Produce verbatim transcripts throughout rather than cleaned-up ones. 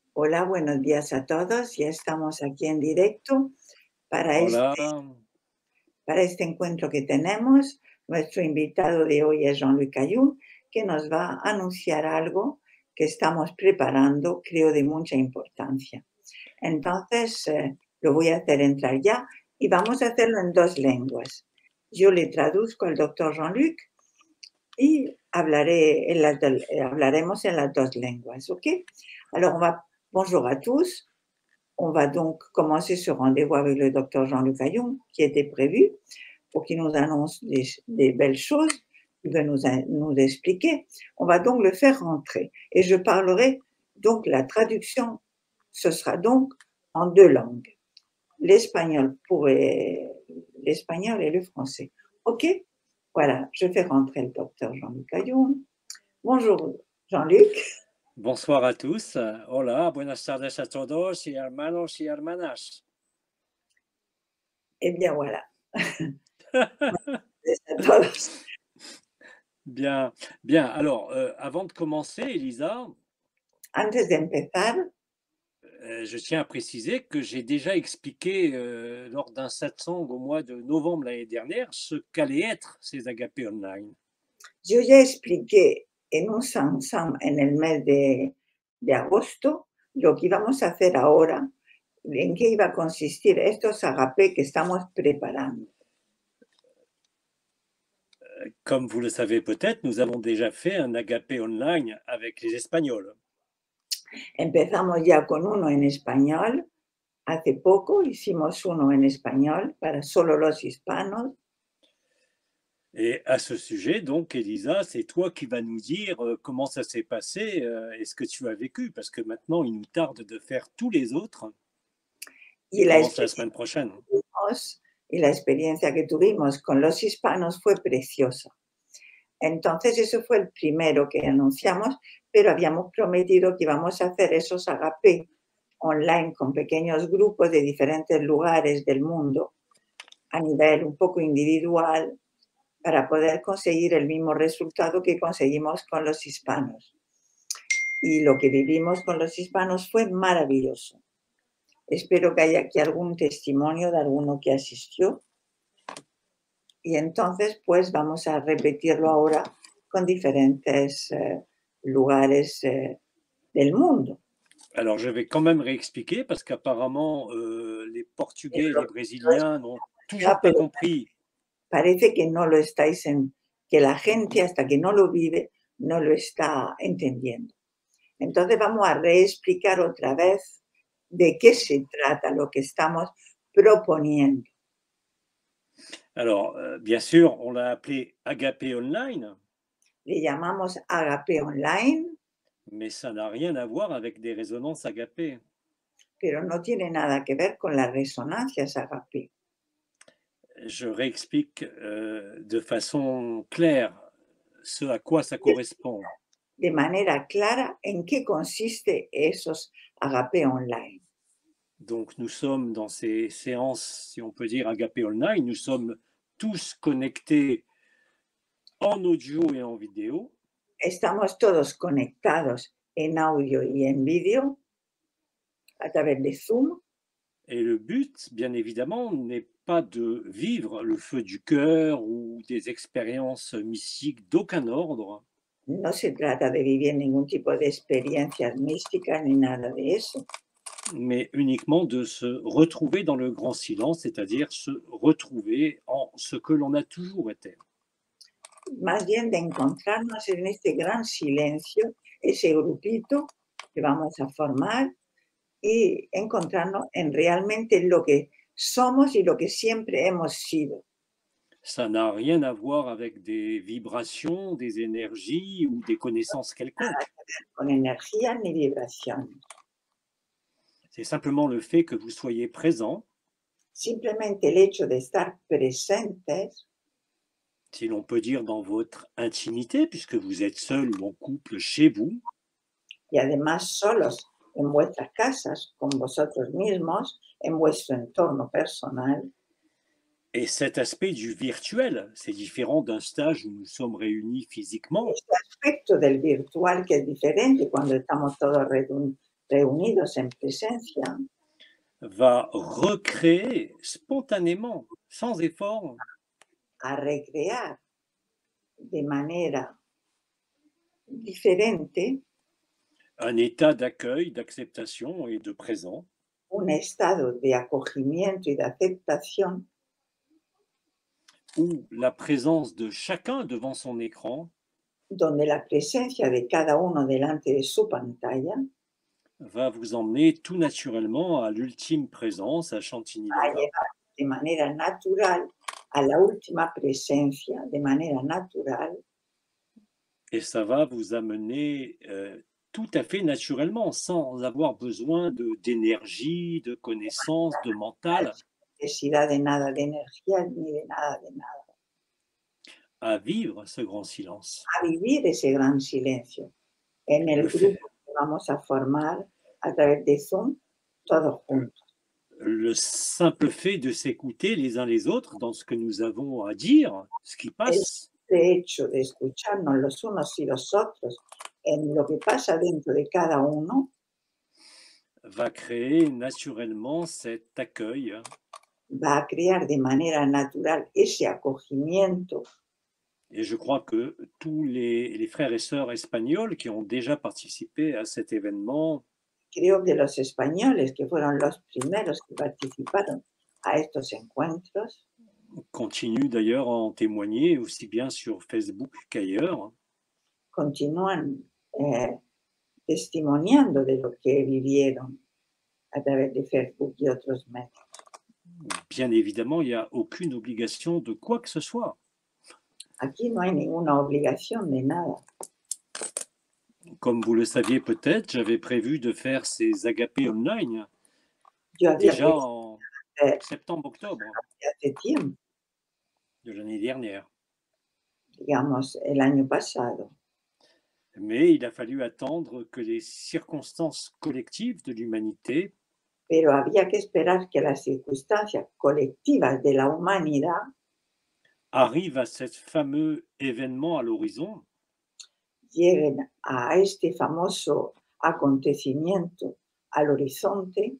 Hola, buenos días a todos. Ya estamos aquí en directo para Hola, este, para este encuentro que tenemos. Nuestro invitado de hoy es Jean-Luc Ayun, que nos va a anunciar algo que estamos preparando, creo, de mucha importancia. Entonces, eh, lo voy a hacer entrar ya y vamos a hacerlo en dos lenguas. Yo le traduzco al doctor Jean-Luc y hablaré en las do- eh, hablaremos en las dos lenguas, ¿ok? Alors, on va, bonjour à tous. On va donc commencer ce rendez-vous avec le docteur Jean-Luc Ayoum, qui était prévu pour qu'il nous annonce des, des belles choses, il va nous, nous expliquer. On va donc le faire rentrer. Et je parlerai, donc la traduction, ce sera donc en deux langues, l'espagnol pour euh, l'espagnol et le français. OK? Voilà, je fais rentrer le docteur Jean-Luc Ayoum. Bonjour Jean-Luc. bonsoir à tous. Hola, buenas tardes a todos y hermanos y hermanas. Eh bien voilà. À todos. Bien, bien. Alors, euh, avant de commencer, Elisa, Antes de empezar, euh, je tiens à préciser que j'ai déjà expliqué euh, lors d'un satsang au mois de novembre l'année dernière ce qu'allaient être ces agapés online. yo ya expliqué en un satsang en el mes de, de agosto lo que íbamos a hacer ahora, en qué iba a consistir estos agapé que estamos preparando. Comme vous le savez peut-être, nous avons déjà fait un agapé online avec les Espagnols. Empezamos ya con uno en español, hace poco hicimos uno en español para solo los hispanos. Et à ce sujet, donc, Elisa, c'est toi qui vas nous dire euh, comment ça s'est passé euh, et ce que tu as vécu, parce que maintenant, il nous tarde de faire tous les autres qui Y la commencent la experiencia semaine prochaine. que tuvimos, y la experiencia que tuvimos con los hispanos fue preciosa. Entonces, eso fue el primero que anunciamos, pero habíamos prometido que íbamos a hacer esos agape online con pequeños grupos de diferentes lugares del mundo, a nivel un poco individual, para poder conseguir el mismo resultado que conseguimos con los hispanos. Y lo que vivimos con los hispanos fue maravilloso. Espero que haya aquí algún testimonio de alguno que asistió. Y entonces, pues vamos a repetirlo ahora con diferentes eh, lugares eh, del mundo. Alors, je vais quand même réexpliquer, parce qu'apparemment, euh, les Portugais et Pero les no es Brésiliens n'ont ya, toujours pas pero compris. parece que no lo estáis en, que la gente hasta que no lo vive no lo está entendiendo. Entonces vamos a reexplicar otra vez de qué se trata lo que estamos proponiendo. Alors, euh, bien sûr, on l'a appelé agapé online, Le llamamos Agape Online, mais ça n'a rien à voir avec des résonances agapé. pero no tiene nada que ver con las resonancias Agape. Je réexplique euh, de façon claire ce à quoi ça correspond. De manera clara en qué consiste esos Agape Online. Donc, nous sommes dans ces séances, si on peut dire, agapé online. Nous sommes tous connectés en audio et en vidéo. Estamos todos conectados en audio y en vídeo a través de Zoom. Et le but, bien évidemment, n'est pas de vivre le feu du cœur ou des expériences mystiques d'aucun ordre, No se trata de vivir ningún tipo de experiencias místicas ni nada de eso, mais uniquement de se retrouver dans le grand silence, c'est-à-dire se retrouver en ce que l'on a toujours été. más bien de encontrarnos en este gran silencio, ese grupito que vamos a formar y encontrarnos en realmente lo que somos y lo que siempre hemos sido. Ça n'a rien à voir avec des vibrations, des énergies ou des connaissances Nada quelconques. que ver con energía ni vibración. C'est simplement le fait que vous soyez présent, Simplemente el hecho de estar presentes si l'on peut dire, dans votre intimité, puisque vous êtes seul ou en couple chez vous, y además solos en vuestras casas, con vosotros mismos, en vuestro entorno personal. et cet aspect du virtuel, c'est différent d'un stage où nous sommes réunis physiquement. Este aspecto del virtual que es diferente cuando estamos todos reun- reunidos en presencia, va recréer spontanément, sans effort, a recrear de manera diferente un état d'accueil, d'acceptation et de présent un estado de acogimiento y de aceptación où la présence de chacun devant son écran donde la presencia de cada uno delante de su pantalla va vous emmener tout naturellement à l'ultime présence, à va a Chantilly-le-Plat. llevar de manera natural a la última presencia, de manera natural, Et ça va vous amener euh, tout à fait naturellement, sans avoir besoin de d'énergie, de connaissances, de mental, sin necesidad de nada de energía ni de nada de nada, à vivre ce grand silence. a vivir ese gran silencio en Le, el fait, grupo que vamos a formar a través de Zoom, todos juntos. le simple fait de s'écouter les uns les autres dans ce que nous avons à dire, ce qui El passe, hecho de escucharnos los unos y los otros en lo que pasa dentro de cada uno va créer naturellement cet accueil va a crear de manera natural ese acogimiento. et je crois que tous les, les frères et sœurs espagnols qui ont déjà participé à cet événement Creo que los españoles, que fueron los primeros que participaron a estos encuentros, continuent d'ailleurs à en témoigner aussi bien sur Facebook qu'ailleurs. continúan eh, testimoniando de lo que vivieron a través de Facebook y otros medios. Bien évidemment, il n'y a aucune obligation de quoi que ce soit. Aquí no hay ninguna obligación de nada. Comme vous le saviez peut-être, j'avais prévu de faire ces agapés online Yo había déjà pensado en eh, septembre-octobre hace tiempo, de l'année dernière. digamos, el año pasado, Mais il a fallu attendre que les circonstances collectives de l'humanité pero había que esperar que las circunstancias colectivas de la humanidad arrivent à ce fameux événement à l'horizon lleguen a este famoso acontecimiento al horizonte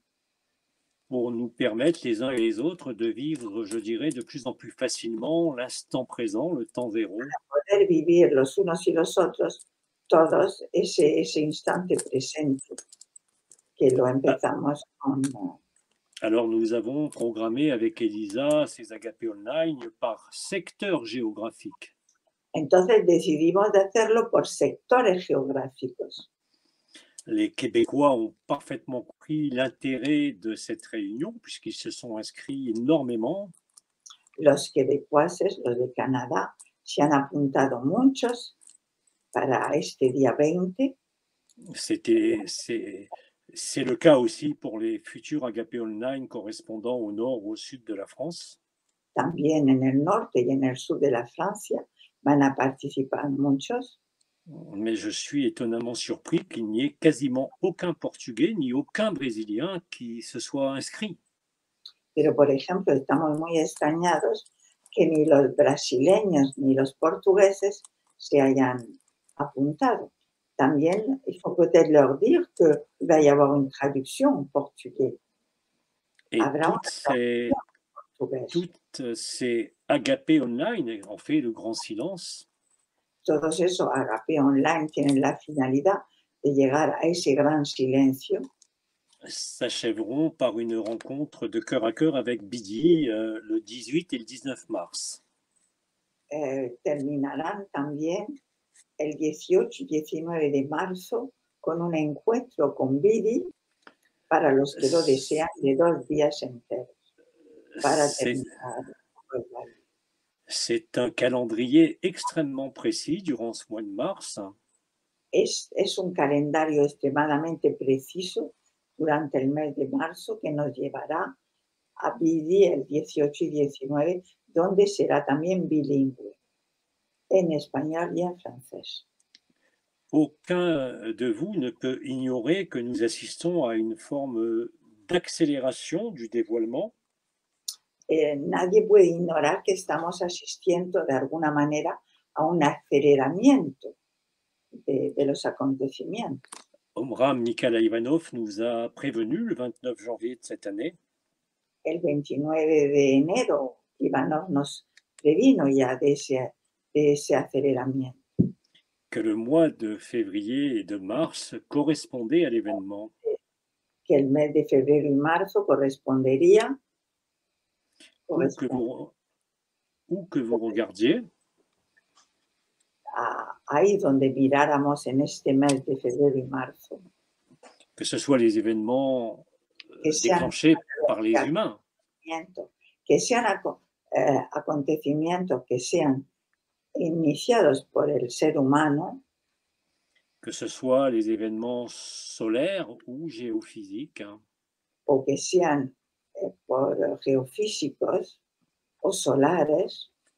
pour nous permettre les uns et les autres de vivre, je dirais, de plus en plus facilement l'instant présent, le temps zéro, poder vivir los unos y los otros, todos, ese, ese instante presente, que lo empezamos con... Alors, nous avons programmé avec Elisa ces agapés online par secteur géographique. Entonces decidimos de hacerlo por sectores geográficos. Les Québécois ont parfaitement compris l'intérêt de cette réunion puisqu'ils se sont inscrits énormément. Los quebecuaces, los de Canadá, se han apuntado muchos para este día veinte. C'était, c'est, c'est le cas aussi pour les futurs agapés online correspondant au nord ou au sud de la France. También en el norte y en el sur de la Francia van a participar muchos. Mais je suis étonnamment surpris qu'il n'y ait quasiment aucun Portugais ni aucun Brésilien qui se soit inscrit. Pero, por ejemplo, estamos muy extrañados que ni los brasileños ni los portugueses se hayan apuntado. También, il faut peut-être leur dire qu'il va y avoir une traduction en portugais. Et Habrá toutes una ces, traducción en portugués. toutes ces agapés online ont fait le grand silence. Todos esos agapé online tienen la finalidad de llegar a ese gran silencio. S'achèveront par une rencontre de cœur à cœur avec Bidi euh, le dix-huit et le dix-neuf mars. Eh, terminarán también el dieciocho y diecinueve de marzo con un encuentro con Bidi para los que lo desean de dos días enteros para C'est, terminar pues, la vida. c'est un calendrier extrêmement précis durant ce mois de mars. Es, es un calendario extremadamente preciso durante el mes de marzo que nos llevará a Bidi el dieciocho y diecinueve, donde será también bilingüe, en español y en francés. Aucun de vous ne peut ignorer que nous assistons à une forme d'accélération du dévoilement Eh, nadie puede ignorar que estamos asistiendo de alguna manera a un aceleramiento de, de los acontecimientos. Omram Nikolai Ivanov nous a prévenu le vingt-neuf janvier de cette année El veintinueve de enero, Ivanov nos previno ya de ese, de ese aceleramiento, que le mois de février et de mars correspondait à l'événement, que el mes de febrero y marzo correspondería, où que corresponde vous, où que vous regardiez, a, ahí donde miráramos en este mes de febrero y marzo, que ce soit les événements que euh, sean déclenchés par les humains, acontecimientos, que sean aco- eh, acontecimientos que sean iniciados por el ser humano, que ce soit les événements solaires ou géophysiques, hein, o que sean eh, por geofísicos o solares,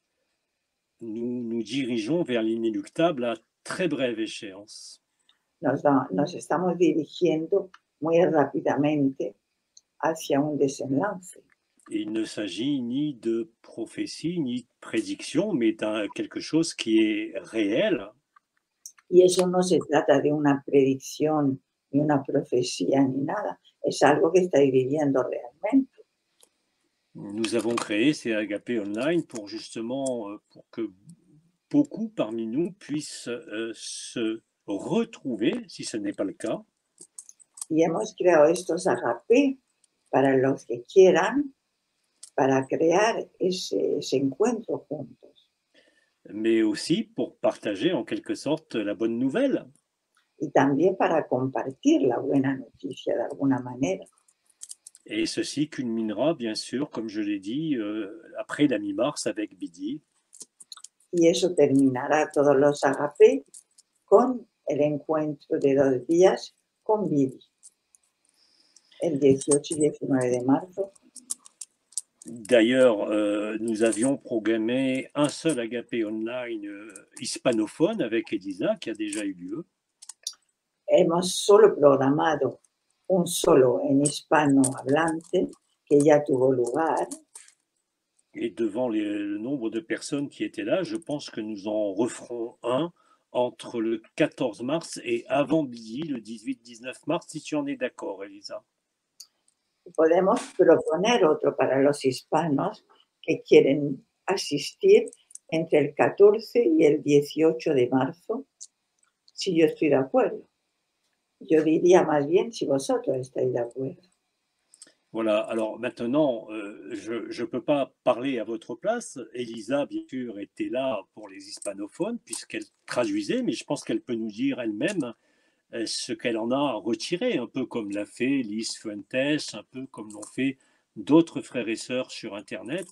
nous nous dirigeons vers l'inéluctable à très brève échéance. nos, da- nos estamos dirigiendo muy rápidamente hacia un desenlace. Et il ne s'agit ni de prophétie, ni de prédiction, mais d'un quelque chose qui est réel, Y eso no se trata de una predicción, ni una profecía, ni nada. Es algo que estáis viviendo realmente. Nous avons créé ces Agapé Online pour justement euh, pour que beaucoup parmi nous puissent euh, se retrouver, si ce n'est pas le cas, Y hemos creado estos agape para los que quieran, para crear ese, ese encuentro juntos. mais aussi pour partager en quelque sorte la bonne nouvelle. Y también para compartir la buena noticia de alguna manera. Et ceci culminera, bien sûr, comme je l'ai dit, euh, après la mi-mars avec Bidi. Y eso terminará todos los agape con el encuentro de dos días con Vidi, el dieciocho y diecinueve de marzo. D'ailleurs, euh, nous avions programmé un seul Agapé Online euh, hispanophone avec Elisa, qui a déjà eu lieu. Hemos solo programado un solo en hispano hablante que ya tuvo lugar. Et devant les- le nombre de personnes qui étaient là, je pense que nous en referons un entre le quatorze mars et avant Billy, le dix-huit dix-neuf mars, si tu en es d'accord, Elisa. Podemos proponer otro para los hispanos que quieren asistir entre el catorce y el dieciocho de marzo, si yo estoy de acuerdo. Yo diría más bien si vosotros estáis de acuerdo. Voilà, alors maintenant, euh, je ne peux pas parler à votre place. Elisa, bien sûr, était là pour les hispanophones, puisqu'elle traduisait, mais je pense qu'elle peut nous dire elle-même euh, ce qu'elle en a retiré, un peu comme l'a fait Lise Fuentes, un peu comme l'ont fait d'autres frères et sœurs sur Internet.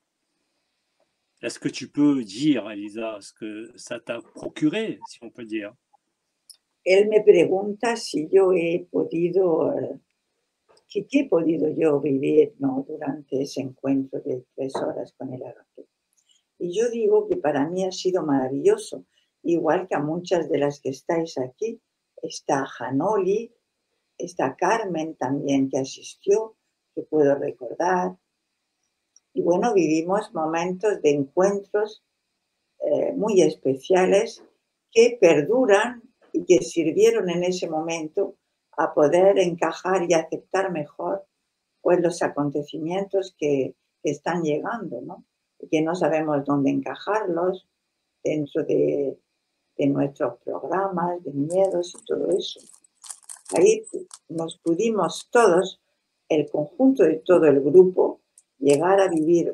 Est-ce que tu peux dire, Elisa, ce que ça t'a procuré, si on peut dire? Él me pregunta si yo he podido, eh, que qué he podido yo vivir, ¿no?, durante ese encuentro de tres horas con el agape. Y yo digo que para mí ha sido maravilloso, igual que a muchas de las que estáis aquí. Está Janoli, está Carmen también, que asistió, que puedo recordar. Y bueno, vivimos momentos de encuentros eh, muy especiales que perduran y que sirvieron en ese momento a poder encajar y aceptar mejor pues los acontecimientos que, que están llegando, ¿no? Y que no sabemos dónde encajarlos dentro de, de nuestros programas, de miedos y todo eso. Ahí nos pudimos todos, el conjunto de todo el grupo, llegar a vivir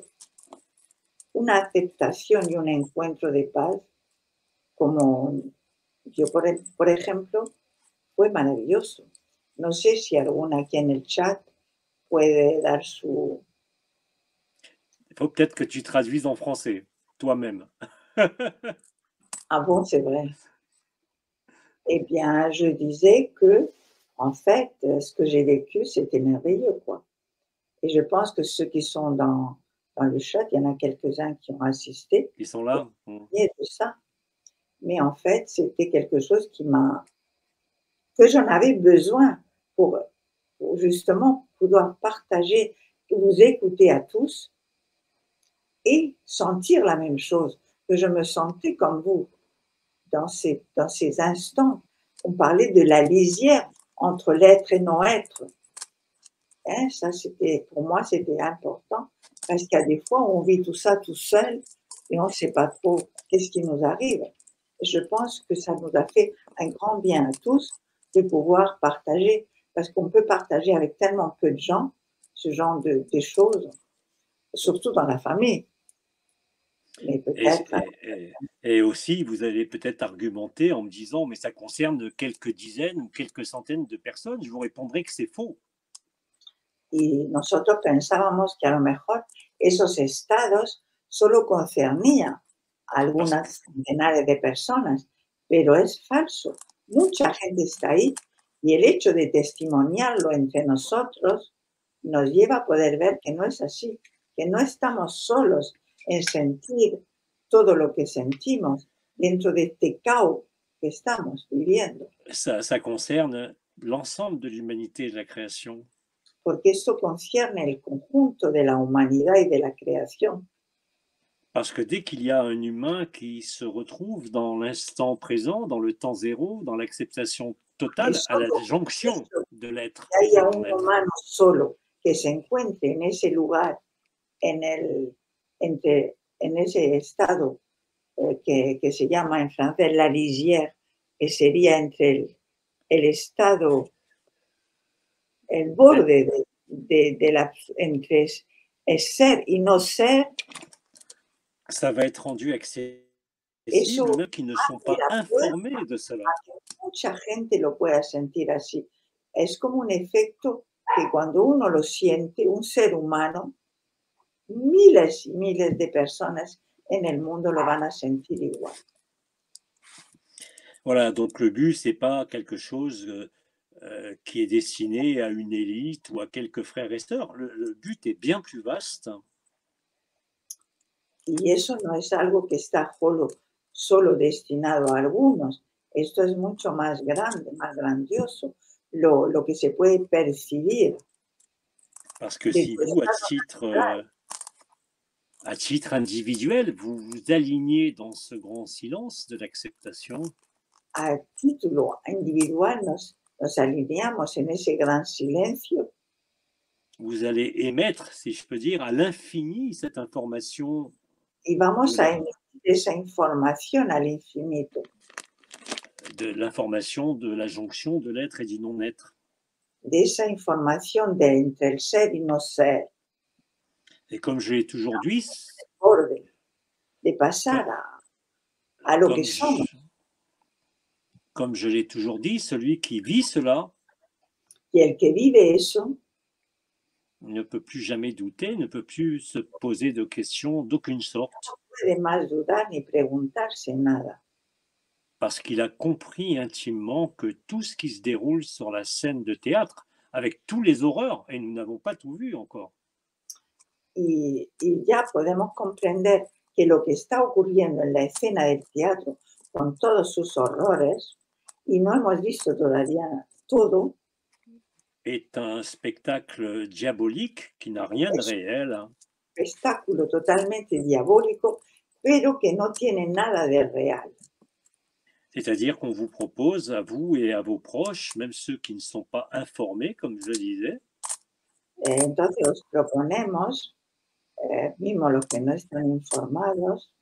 una aceptación y un encuentro de paz como yo, por, por ejemplo, fue maravilloso. No sé si alguna aquí en el chat puede dar su... Il faut peut-être que tu traduises en français, toi-même. Ah bon, c'est vrai. Eh bien, je disais que, en fait, ce que j'ai vécu, c'était merveilleux, quoi. Et je pense que ceux qui sont dans, dans le chat, il y en a quelques-uns qui ont assisté. Ils sont là. Et de ça. Mais en fait, c'était quelque chose qui m'a... que j'en avais besoin pour, pour justement pouvoir partager, vous écouter à tous et sentir la même chose, que je me sentais comme vous dans ces, dans ces instants on parlait de la lisière entre l'être et non-être. Hein, ça, c'était, pour moi, c'était important parce qu'il y a des fois où on vit tout ça tout seul et on ne sait pas trop qu'est-ce qui nous arrive. Et je pense que ça nous a fait un grand bien à tous de pouvoir partager, parce qu'on peut partager avec tellement peu de gens ce genre de, de choses, surtout dans la famille. Mais Et, peut-être, et- et- et aussi, vous allez peut-être argumenter en me disant, mais ça concerne quelques dizaines ou quelques centaines de personnes. Je vous répondrai que c'est faux. y nosotros pensábamos que a lo mejor esos estados solo concernían a Parce algunas centenares de personas, pero es falso. Mucha gente está ahí y el hecho de testimoniarlo entre nosotros nos lleva a poder ver que no es así, que no estamos solos en sentir todo lo que sentimos dentro de este caos que estamos viviendo, que ça, ça concerne l'ensemble de l'humanité et de la création. porque esto concierne el conjunto de la humanidad y de la creación. Parce que dès qu'il y a un humain qui se retrouve dans l'instant présent, dans le temps zéro, dans l'acceptation Es totale, à la solo jonction eso, de l'être que et du haya un non-être, humano solo que se encuentre en ese lugar, en, el, entre, en ese estado eh, que, que se llama en francés la lisière, que sería entre el, el estado, el borde de, de, de la, entre es, es ser y no ser, ça va être rendu eso accessible, même qui ne sont abre pas la puerta informés de cela. a que mucha gente lo pueda sentir así. Es como un efecto que cuando uno lo siente, un ser humano, miles y miles de personas en el mundo lo van a sentir igual. Voilà, donc le but, c'est pas quelque chose euh, euh, qui est destiné à une élite ou à quelques frères et sœurs. Le, le but est bien plus vaste. Y eso no es algo que está solo, solo destinado a algunos. Esto es mucho más grande, más grandioso, lo, lo que se puede percibir Parce que de si tu vous, à estado titre, natural. euh, à titre individuel, vous vous alignez dans ce grand silence de l'acceptation, A título individual nos, nos alineamos en ese gran silencio vous allez émettre, si je peux dire, à l'infini cette information y de vamos a l'être, emitir esa información al infinito, de l'information de la jonction de l'être et du non-être. de esa información de entre el ser y no ser, Et comme je l'ai toujours dit, borde, de co- pasar a, a lo que comme somos. je, comme je l'ai toujours dit, celui qui vit cela Y el que vive eso ne peut plus jamais douter, ne peut plus se poser de questions d'aucune sorte, puede más dudar ni preguntarse nada, parce qu'il a compris intimement que tout ce qui se déroule sur la scène de théâtre, avec tous les horreurs, et nous n'avons pas tout vu encore, y, y ya podemos comprender que lo que está ocurriendo en la escena del teatro, con todos sus horrores, y no hemos visto todavía todo, est un spectacle diabolique qui n'a rien de es réel, un espectáculo totalmente diabólico, pero que no tiene nada de real. c'est-à-dire qu'on vous propose, à vous et à vos proches, même ceux qui ne sont pas informés, comme je le disais, Eh, Entonces os proponemos, eh, mismo los que no están informados,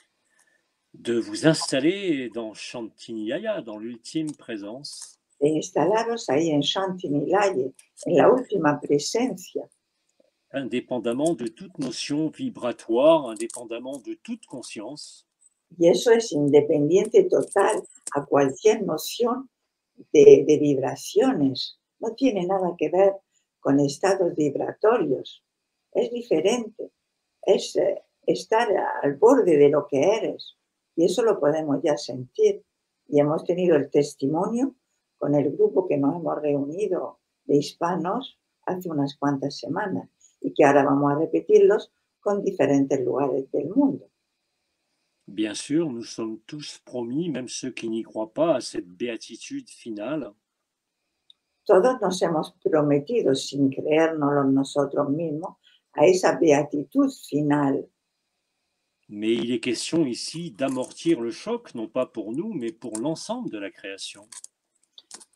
de vous installer dans Shantiniya, dans l'ultime présence, de instalaros ahí en Shantinilaye, en la última presencia, indépendamment de toute notion vibratoire, indépendamment de toute conscience, y eso es independiente total a cualquier noción de, de vibraciones. No tiene nada que ver con estados vibratorios. Es diferente. Es eh, estar al borde de lo que eres. Y eso lo podemos ya sentir. Y hemos tenido el testimonio con el grupo que nos hemos reunido de hispanos hace unas cuantas semanas y que ahora vamos a repetirlos con diferentes lugares del mundo. bien sûr, nous sommes tous promis, même ceux qui n'y croient pas, à cette béatitude finale. Todos nos hemos prometido, sin creérnoslo nosotros mismos, a esa beatitud final. Mais il est question ici d'amortir le choc, non pas pour nous, mais pour l'ensemble de la création.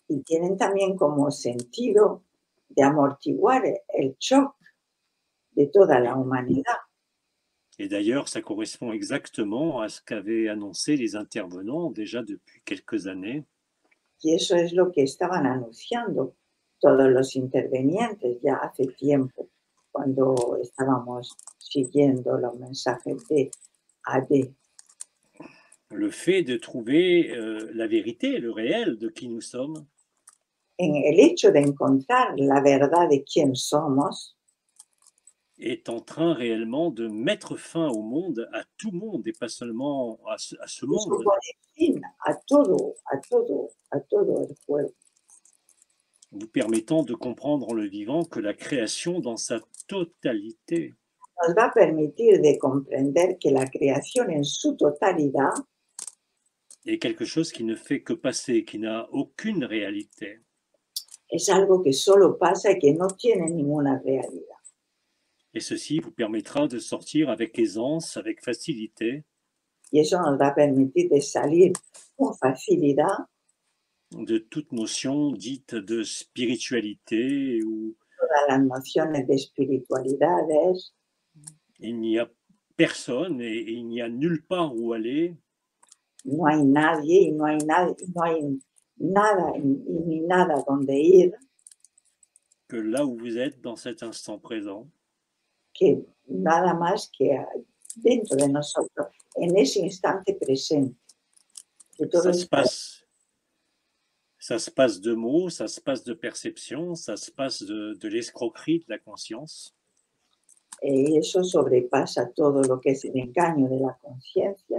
y tienen también como sentido de amortiguar el shock de toda la Et, humanidad. et d'ailleurs, ça correspond exactement à ce qu'avaient annoncé les intervenants déjà depuis quelques années. Y eso es lo que estaban anunciando todos los intervenientes ya hace tiempo, cuando estábamos siguiendo los mensajes de A D. Le fait de trouver euh, la vérité, le réel de qui nous sommes, En el hecho de encontrar la verdad de quién somos, est en train réellement de mettre fin au monde, à tout monde, et pas seulement à ce, à ce eso monde, pone fin a todo, a todo, a todo el juego. vous permettant de comprendre en le vivant que la création dans sa totalité Nos va a permitir de comprender que la creación en su totalidad est quelque chose qui ne fait que passer, qui n'a aucune réalité. es algo que solo pasa y que no tiene ninguna realidad. Et ceci vous permettra de sortir avec aisance, avec facilité, Y eso nos va a permitir de salir con facilidad de toute notion dite de spiritualité où todas las nociones de espiritualidades. il n'y a personne et, et il n'y a nulle part où aller, No hay nadie y no hay, nadie, no hay nada y ni nada donde ir que là où vous êtes dans cet instant présent. que nada más que dentro de nosotros, en ese instante presente. Que todo Ça se está, passe, ça se passe de mots, ça se passe de perception, ça se passe de, de l'escroquerie de la conscience. eh, eso sobrepasa todo lo que es el engaño de la conciencia,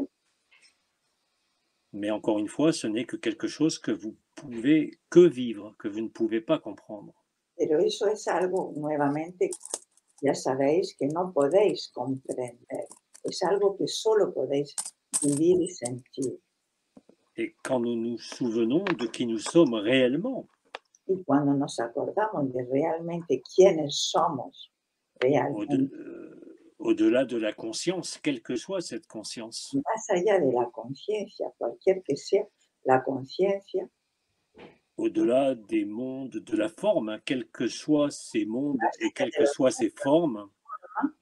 Mais encore une fois, ce n'est que quelque chose que vous pouvez que vivre, que vous ne pouvez pas comprendre. pero eso es algo, nuevamente, ya sabéis que no podéis comprender. Es algo que solo podéis vivir y sentir. Et quand nous nous souvenons de qui nous sommes réellement, Y cuando nos acordamos de realmente quiénes somos au-de- realmente, euh, au-delà de la conscience, quelle que soit cette conscience, más allá de la conciencia, cualquier que sea la conciencia, au-delà des mondes de la forme, hein, quels que soient ces mondes más et allá quelles de que la soient ces formes, forma,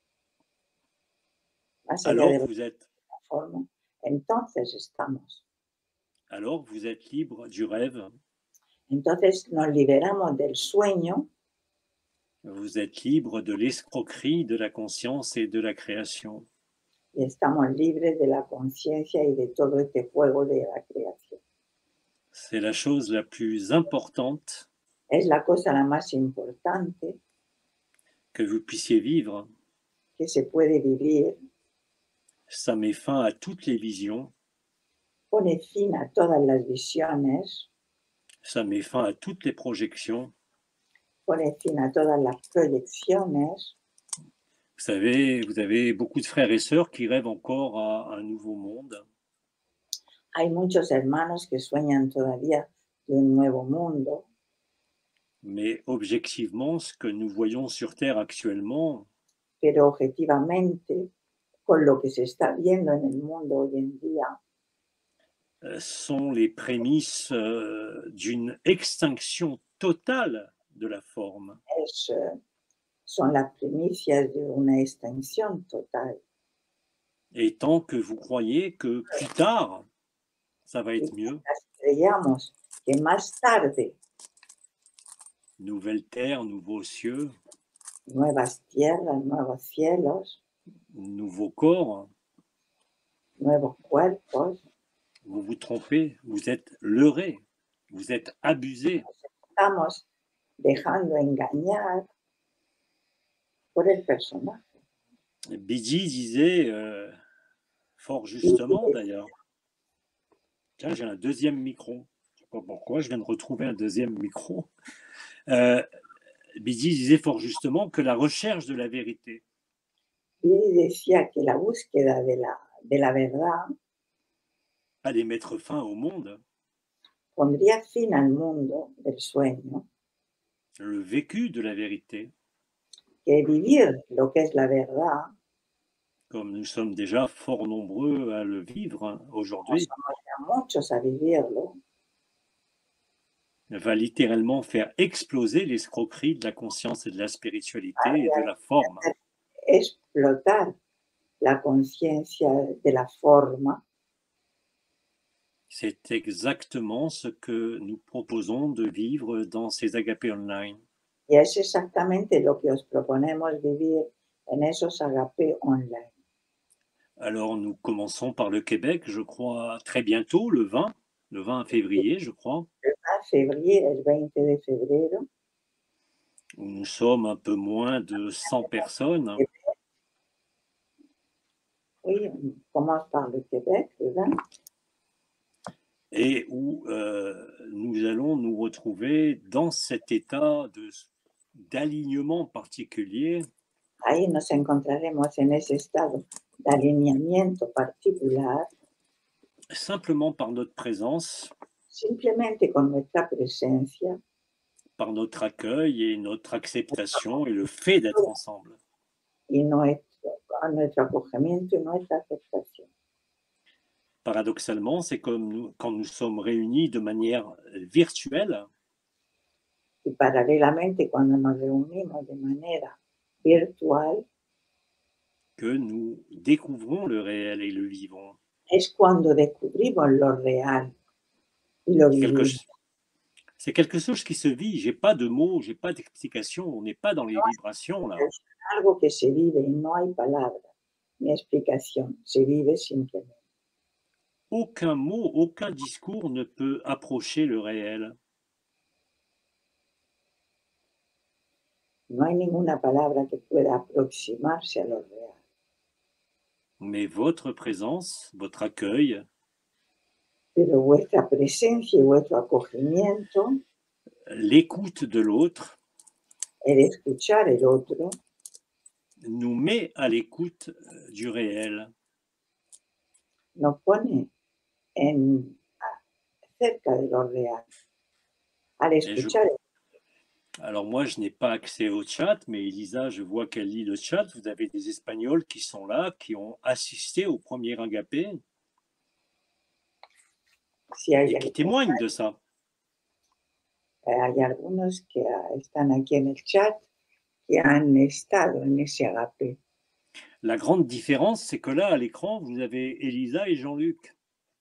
más allá alors de la vous êtes, forma, entonces estamos. alors vous êtes libre du rêve, Entonces nos liberamos del sueño, vous êtes libre de l'escroquerie de la conscience et de la création. y estamos libres de la conciencia y de todo este juego de la creación. C'est la chose la plus importante Es la cosa la más importante que vous puissiez vivre. que se puede vivir. Ça met fin à toutes les visions, Pone fin a todas las visiones, ça met fin à toutes les projections. pone fin a todas las proyecciones. Vous savez, vous avez beaucoup de frères et sœurs qui rêvent encore à un nouveau monde. Hay muchos hermanos que sueñan todavía de un nuevo mundo, Mais objectivement, ce que nous voyons sur Terre actuellement, pero objetivamente, con lo que se está viendo en el mundo hoy en día, euh, sont les prémices euh, d'une extinction totale de la forme. es, eh, son las primicias de una extensión total. Et tant que vous croyez que plus tard, ça va Y être mieux, mientras creíamos que más tarde, nouvelle Terre, nouveaux cieux, nuevas tierras, nuevos cielos, nouveaux corps, nuevos cuerpos, vous vous trompez, vous êtes leurré, vous êtes abusé. estamos dejando engañar por el personaje. Bidi disait, euh, fort justement d'ailleurs, tiens, j'ai un deuxième micro. Je ne sais pas pourquoi, je viens de retrouver un deuxième micro. Euh, Bidi disait fort justement que la recherche de la vérité Y decía que la búsqueda de la, de la verdad allait mettre fin au monde, pondría fin al mundo del sueño, le vécu de la vérité, que vivir lo que es la verdad, comme nous sommes déjà fort nombreux à le vivre hein, como aujourd'hui, somos ya muchos a vivirlo, va littéralement faire exploser l'escroquerie de la conscience et de la spiritualité et de la forme. Explotar la conciencia de la forma. C'est exactement ce que nous proposons de vivre dans ces agapés online. Y es exactamente lo que os proponemos vivir en esos agape online. Alors, nous commençons par le Québec, je crois, très bientôt, le vingt, le vingt février, je crois, El veinte de febrero, el veinte de febrero, où nous sommes un peu moins de cent personnes oui, on commence par le Québec, le vingt. et où euh, nous allons nous retrouver dans cet état de, d'alignement particulier Ahí nos encontraremos en ese estado de alineamiento particular, simplement par notre présence, simplemente con nuestra presencia, par notre accueil et notre acceptation et le fait d'être ensemble. y nuestro, a nuestro acogimiento y nuestra aceptación. Paradoxalement, c'est comme nous, quand nous sommes réunis de manière virtuelle, Y paralelamente, cuando nos reunimos de manera virtual, que nous découvrons le réel et le vivons. es cuando descubrimos lo real y lo C'est quelque, vivimos. c'est quelque chose qui se vit. J'ai pas de mots, j'ai pas d'explication. On n'est pas dans les vibrations là. Es algo que se vive y no hay palabra ni explicación, se vive simplemente. Aucun mot, aucun discours ne peut approcher le réel. No hay ninguna palabra que pueda aproximarse a lo real. Mais votre présence, votre accueil, Pero vuestra presencia y vuestro acogimiento, l'écoute de l'autre, el escuchar el otro, nous met à l'écoute du réel. nos pone en, cerca de lo real. Al Et je, escuchar, alors moi, je n'ai pas accès au chat, mais Elisa, je vois qu'elle lit le chat. Vous avez des Espagnols qui sont là, qui ont assisté au premier agapé si hay, et qui témoignent de ça. hay algunos que están aquí en el chat que han estado en ese agape. La grande différence, c'est que là, à l'écran, vous avez Elisa et Jean-Luc.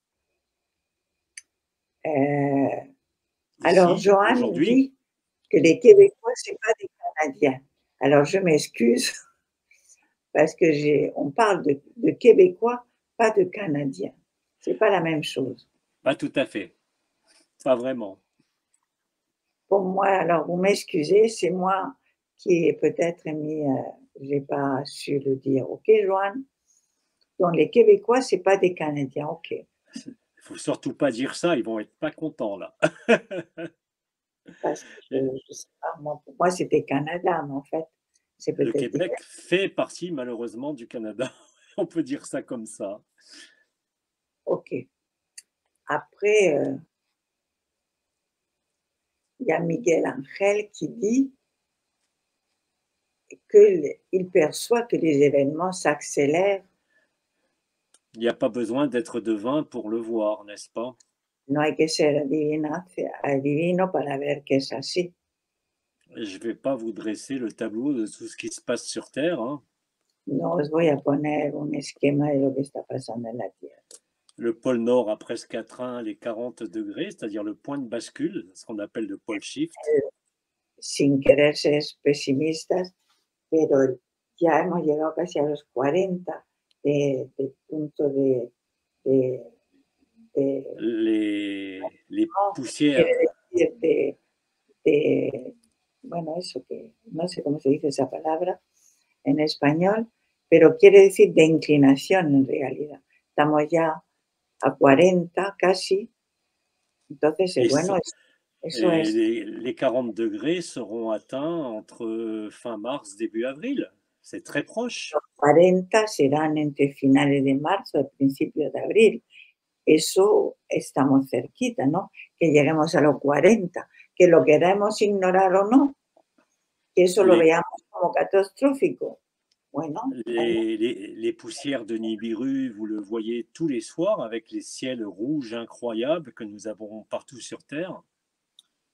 Euh, alors, Ici, Johan aujourd'hui, dit que les Québécois, c'est pas des Canadiens. Alors, je m'excuse parce que j'ai, on parle de, de Québécois, pas de Canadiens. C'est pas la même chose. pas tout à fait, pas vraiment. Pour moi, alors vous m'excusez, c'est moi qui ai peut-être mis, euh, j'ai pas su le dire. Ok, Johan? Donc les Québécois, c'est pas des Canadiens. Ok. Il faut surtout pas dire ça, ils vont être pas contents là. Parce que je, je sais pas, moi, pour moi, c'était Canada, mais en fait, c'est Le peut-être Québec différent. fait partie malheureusement du Canada. On peut dire ça comme ça. Ok. Après, euh, il y a Miguel Angel qui dit qu'il perçoit que les événements s'accélèrent. Il n'y a pas besoin d'être devin pour le voir, n'est-ce pas? No hay que ser adivina, adivino para ver que es así. Je ne vais pas vous dresser le tableau de tout ce qui se passe sur Terre, hein. No os voy a poner un esquema de lo que está pasando en la Tierra. Le pôle Nord a presque atteint les quarante degrés, c'est-à-dire le point de bascule, ce qu'on appelle le pôle shift. Sin querer ser pesimistas, pero ya hemos llegado casi a los cuarenta de, de punto de, de, de Les, les no, poussières, quiere decir de, de, bueno, eso que no sé cómo se dice esa palabra en español, pero quiere decir de inclinación en realidad. Estamos ya a cuarenta casi, entonces, et, bueno, ce- eso, eso et es les, les quarante degrés seront atteints entre fin mars, début avril. C'est très proche. cuarenta serán entre finales de marzo y principios de abril. Eso estamos cerquita, ¿no? Que lleguemos a los cuarenta, que lo queremos ignorar o no, que eso lo Les, veamos como catastrófico. Bueno, bueno, les, les, les poussières de Nibiru, vous le voyez tous les soirs avec les ciels rouges incroyables que nous avons partout sur Terre.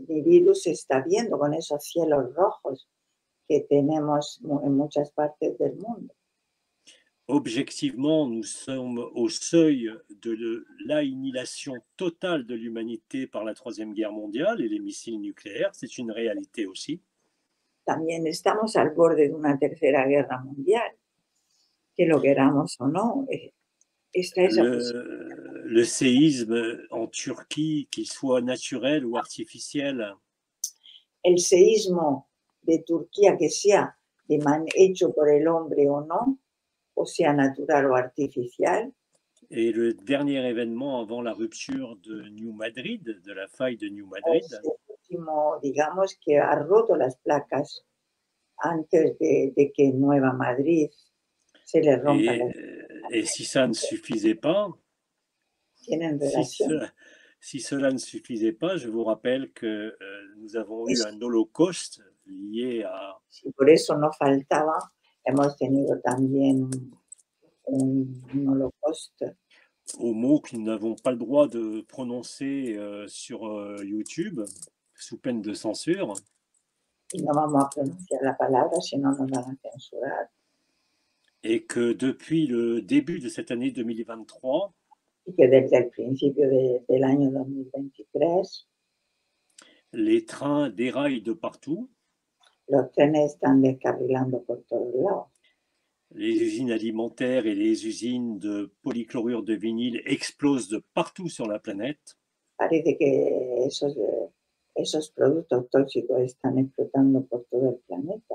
virus se está viendo con esos cielos rojos que tenemos en muchas partes del mundo. Objectivement, nous sommes au seuil de l'annihilation totale de l'humanité par la Troisième Guerre mondiale et les missiles nucléaires, c'est une réalité aussi. También estamos al borde de una tercera guerra mundial, que lo queramos o no, eh, está esa posibilidad. Le, le séisme en Turquie, qu'il soit naturel ou artificiel, El seísmo de Turquía, que sea de man, hecho por el hombre o no, o sea natural o artificial, et le dernier événement avant la rupture de New Madrid, de la faille de New Madrid, es el último, digamos, que ha roto las placas antes de, de que Nueva Madrid se le rompa et, las et si ça ne suffisait pas, tienen si relación. cela, si cela ne suffisait pas, je vous rappelle que euh, nous avons eu un holocauste lié à... Si por eso no faltaba, hemos tenido también un, un holocausto. Aux mots que nous n'avons pas le droit de prononcer euh, sur euh, YouTube, sous peine de censure. Y no vamos a pronunciar la palabra, si no nos van a censurar. Et que depuis le début de cette année deux mille vingt-trois, Y que desde el principio de, del año dos mil veintitrés, les trains déraillent de partout. Los trenes están descarrilando por todos lados. Les usines alimentaires et les usines de polychlorure de vinyle explosent de partout sur la planète. Parece que esos, esos productos tóxicos están explotando por todo el planeta.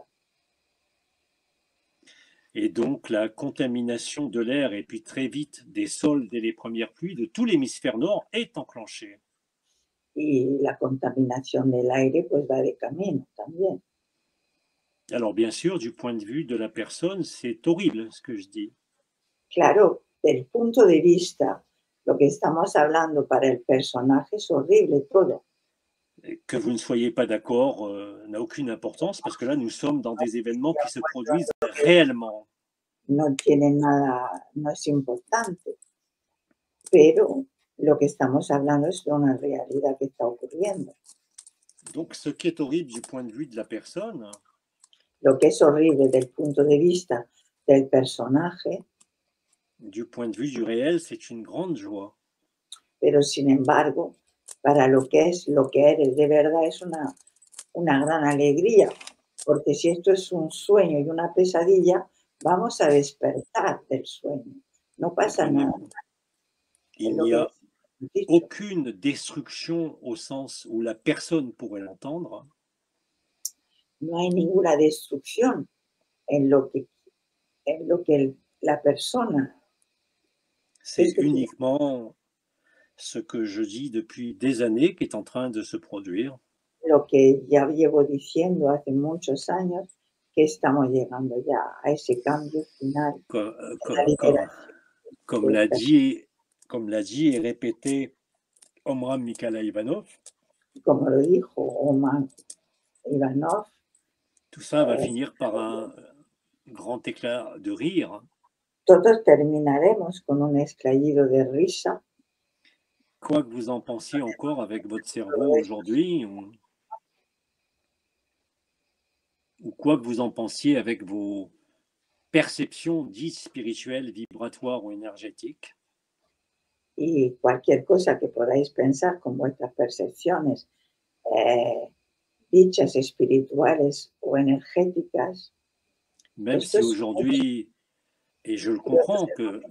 Et donc la contamination de l'air et puis très vite des sols dès les premières pluies de tout l'hémisphère nord est enclenchée. Y la contaminación del aire pues va de camino también. Alors bien sûr, du point de vue de la personne, c'est horrible ce que je dis. Claro, del punto de vista, lo que estamos hablando para el personaje es horrible todo. Que vous ne soyez pas d'accord euh, n'a aucune importance parce que là, nous sommes dans des événements qui se produisent réellement. No tiene nada, no es importante, pero lo que estamos hablando es de una realidad que está ocurriendo. Donc, ce qui est horrible du point de vue de la personne, Lo que es horrible del punto de vista del personaje, du point de vue du réel, c'est une grande joie. pero sin embargo, para lo que es lo que eres de verdad es una, una gran alegría, porque si esto es un sueño y una pesadilla, vamos a despertar del sueño. No pasa nada. Il n'y a aucune destruction au sens où la personne pourrait l'entendre. No hay ninguna destrucción en lo que, en lo que el, la persona. C'est uniquement ce que je dis depuis des années qui est en train de se produire. Lo que ya llevo diciendo hace muchos años, que estamos llegando ya a ese cambio final. Comme, comme, comme, comme l'a dit, comme l'a dit et répété Omram Mikhail Ivanov. Como lo dijo Omar Ivanov. Tout ça va finir par un grand éclat de rire. Todos terminaremos con un estallido de risa. Quoi que vous en pensiez encore avec votre cerveau aujourd'hui, ou, ou quoi que vous en pensiez avec vos perceptions dites spirituelles, vibratoires ou énergétiques. Y cualquier cosa que podáis pensar con vuestras percepciones eh, dichas espirituales o energéticas. Même si aujourd'hui, et je le comprends, que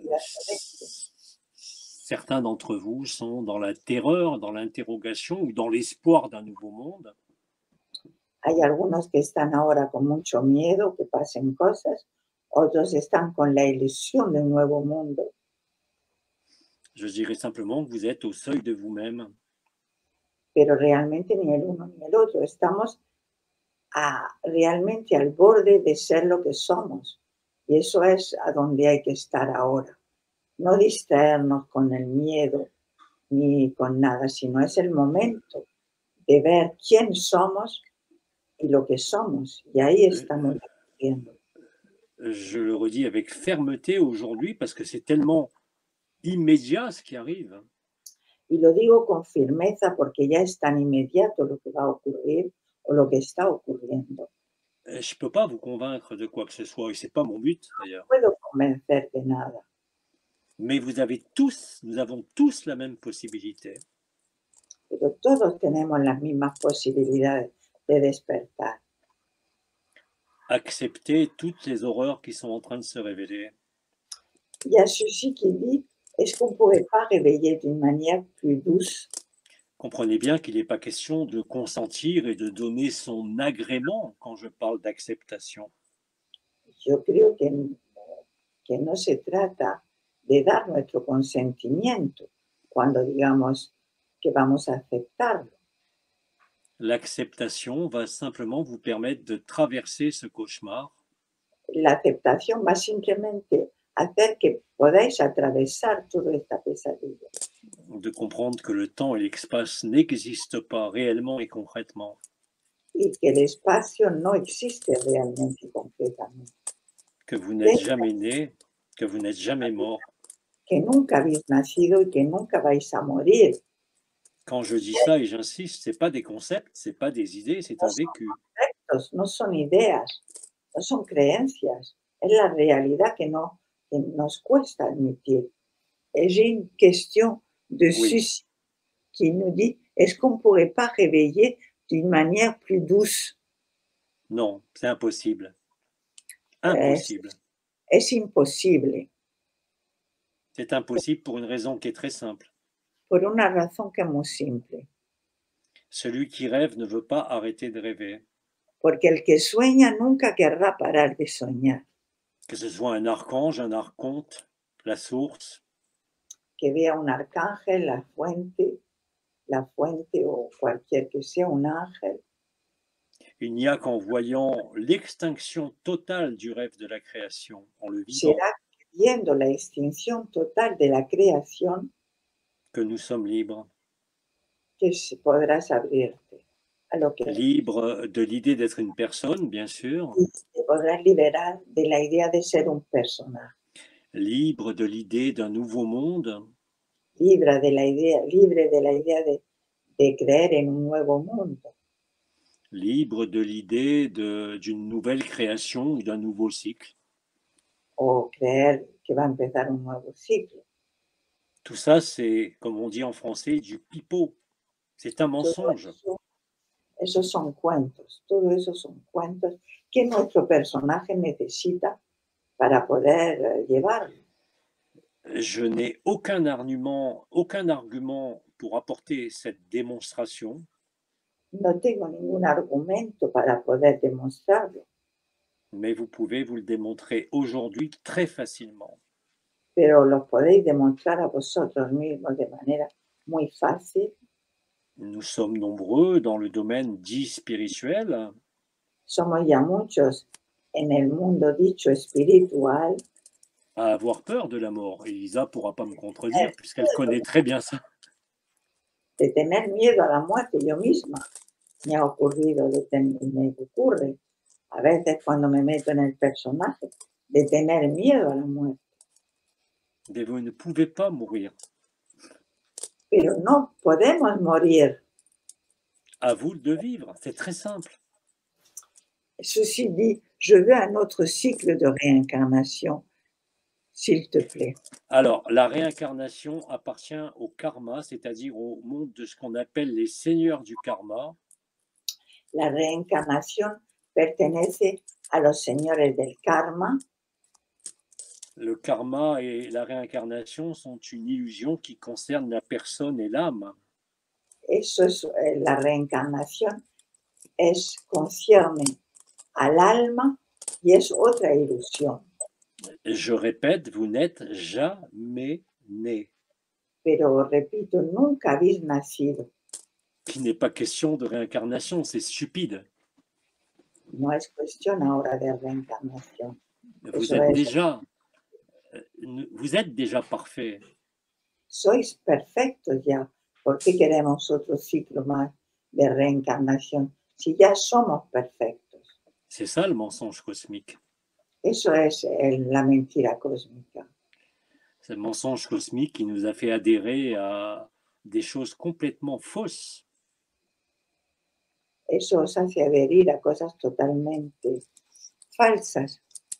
certains d'entre vous sont dans la terreur, dans l'interrogation ou dans l'espoir d'un nouveau monde. Hay algunos que están ahora con mucho miedo que pasen cosas, otros están con la ilusión de un nuevo mundo. Je dirais simplement que vous êtes au seuil de vous-même. Pero realmente ni el uno ni el otro. Estamos a, realmente al borde de ser lo que somos. Y eso es a donde hay que estar ahora. No distraernos con el miedo ni con nada, sino es el momento de ver quién somos y lo que somos. Y ahí estamos viendo. Je le redis avec fermeté aujourd'hui parce que c'est tellement immédiat ce qui arrive. Y lo digo con firmeza porque ya es tan inmediato lo que va a ocurrir o lo que está ocurriendo. Euh, Je ne peux pas vous convaincre de quoi que ce soit, et ce n'est pas mon but No d'ailleurs. puedo convencer de nada, Mais vous avez tous, nous avons tous la même possibilité. pero todos tenemos las mismas posibilidades de despertar. Accepter toutes les horreurs qui sont en train de se révéler. Il y a ceci qui dit, est-ce qu'on ne pourrait pas réveiller d'une manière plus douce? Comprenez bien qu'il n'est pas question de consentir et de donner son agrément quand je parle d'acceptation. Yo creo que, que no se trata de dar nuestro consentimiento cuando digamos que vamos a aceptarlo. L'acceptation va simplement vous permettre de traverser ce cauchemar, La aceptación va simplemente a hacer que podáis atravesar toda esta pesadilla de comprendre que le temps et l'espace n'existent pas réellement et concrètement, y que el espacio no existe realmente y concretamente, que vous n'êtes que, jamais né, que vous n'êtes jamais mort. que nunca habéis nacido y que nunca vais a morir. Quand je dis ça, et j'insiste, c'est pas des concepts, c'est pas des idées, c'est No un son vécu. conceptos, no son ideas, no son creencias, es la realidad que, no, que nos cuesta admitir. Et j'ai une question de Oui, Suzy qui nous dit, est-ce qu'on ne pourrait pas réveiller d'une manière plus douce? non, c'est impossible. Es, Impossible. es imposible, C'est impossible pour une raison qui est très simple. por una razón que es muy simple, Celui qui rêve ne veut pas arrêter de rêver. porque el que sueña nunca querrá parar de soñar, Que ce soit un archange, un archonte, la source, que vea un arcángel, la fuente, la fuente o cualquier que sea un ángel, il n'y a qu'en voyant l'extinction totale du rêve de la création, en le vivant, será viendo la extinción total de la creación que nous sommes libres. que se- podrás abrirte a lo que Libres de l'idée d'être une personne, bien sûr, y te podrás liberar de la idea de ser un personaje, libres de l'idée d'un nouveau monde, libre de la idea, libre de la idea de, de creer en un nuevo mundo libres de l'idée de- d'une nouvelle création ou d'un nouveau cycle. o creer que va a empezar un nuevo ciclo. Tout ça, c'est, comme on dit en français, du pipeau. C'est un Todo mensonge. eso, esos son cuentos, todo eso son cuentos que nuestro personaje necesita para poder eh, llevarlo. Je n'ai aucun argument, aucun argument pour apporter cette démonstration, No tengo ningún argumento para poder demostrarlo, mais vous pouvez vous le démontrer aujourd'hui très facilement. pero lo podéis demostrar a vosotros mismos de manera muy fácil. Nous sommes nombreux dans le domaine dit spirituel Somos ya muchos en el mundo dicho espiritual à avoir peur de la mort. Elisa ne pourra pas me contredire puisqu'elle connaît très bien ça. de tener miedo a la muerte. Yo misma me ha ocurrido, de ten- me ocurre a veces cuando me meto en el personaje, de tener miedo a la muerte. Mais vous ne pouvez pas mourir. Pero no podemos morir. À vous de vivre. C'est très simple. Ceci dit, je veux un autre cycle de réincarnation, s'il te plaît. Alors, la réincarnation appartient au karma, c'est-à-dire au monde de ce qu'on appelle les seigneurs du karma, La reencarnación pertenece a los señores del karma. Le karma et la réincarnation sont une illusion qui concerne la personne et l'âme. Eso es eh, la reencarnación, es concierne al alma y es otra ilusión. Je répète, vous n'êtes jamais né. Pero repito, nunca habéis nacido. Il n'est pas question de réincarnation, c'est stupide. No es cuestión ahora de reencarnación. Vous Eso êtes es, déjà, vous êtes déjà parfait. sois perfectos ya. ¿Por qué queremos otro ciclo más de reencarnación si ya somos perfectos? C'est ça le mensonge cosmique. Eso es el- la mentira cósmica. C'est le mensonge cosmique qui nous a fait adhérer à, des choses complètement fausses. Eso os hace adherir a cosas totalmente falsas.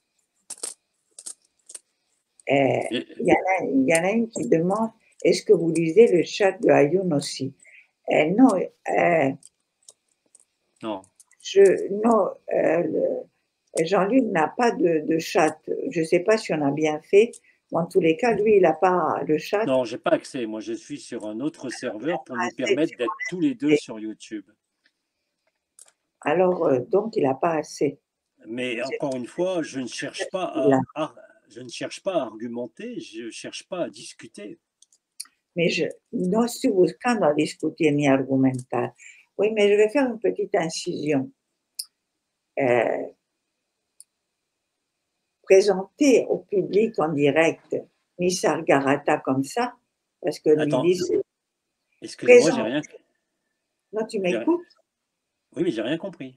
Euh, Et- Il y, en a- il y en a une qui demande, est-ce que vous lisez le chat de Ayun aussi? Euh, non, euh, non, je, non euh, le- Jean-Luc n'a pas de, de chat. Je ne sais pas si on a bien fait, mais en tous les cas, lui, il n'a pas le chat. non, j'ai pas accès. Moi, je suis sur un autre serveur pour nous Assez permettre sur- d'être tous les deux sur YouTube. Alors, euh, donc, il n'a pas assez. Mais encore une fois, je ne cherche pas Il a- à, à- je ne cherche pas à argumenter, je cherche pas à discuter. Mais je, no estoy buscando a discutir ni argumentar. Oui, mais je vais faire une petite incision. Euh, présenter au public en direct Nisargadatta comme ça, parce que lui Attends, dit, excusez-moi, j'ai présente. rien, Non, tu j'ai- m'écoutes? oui, mais j'ai rien compris.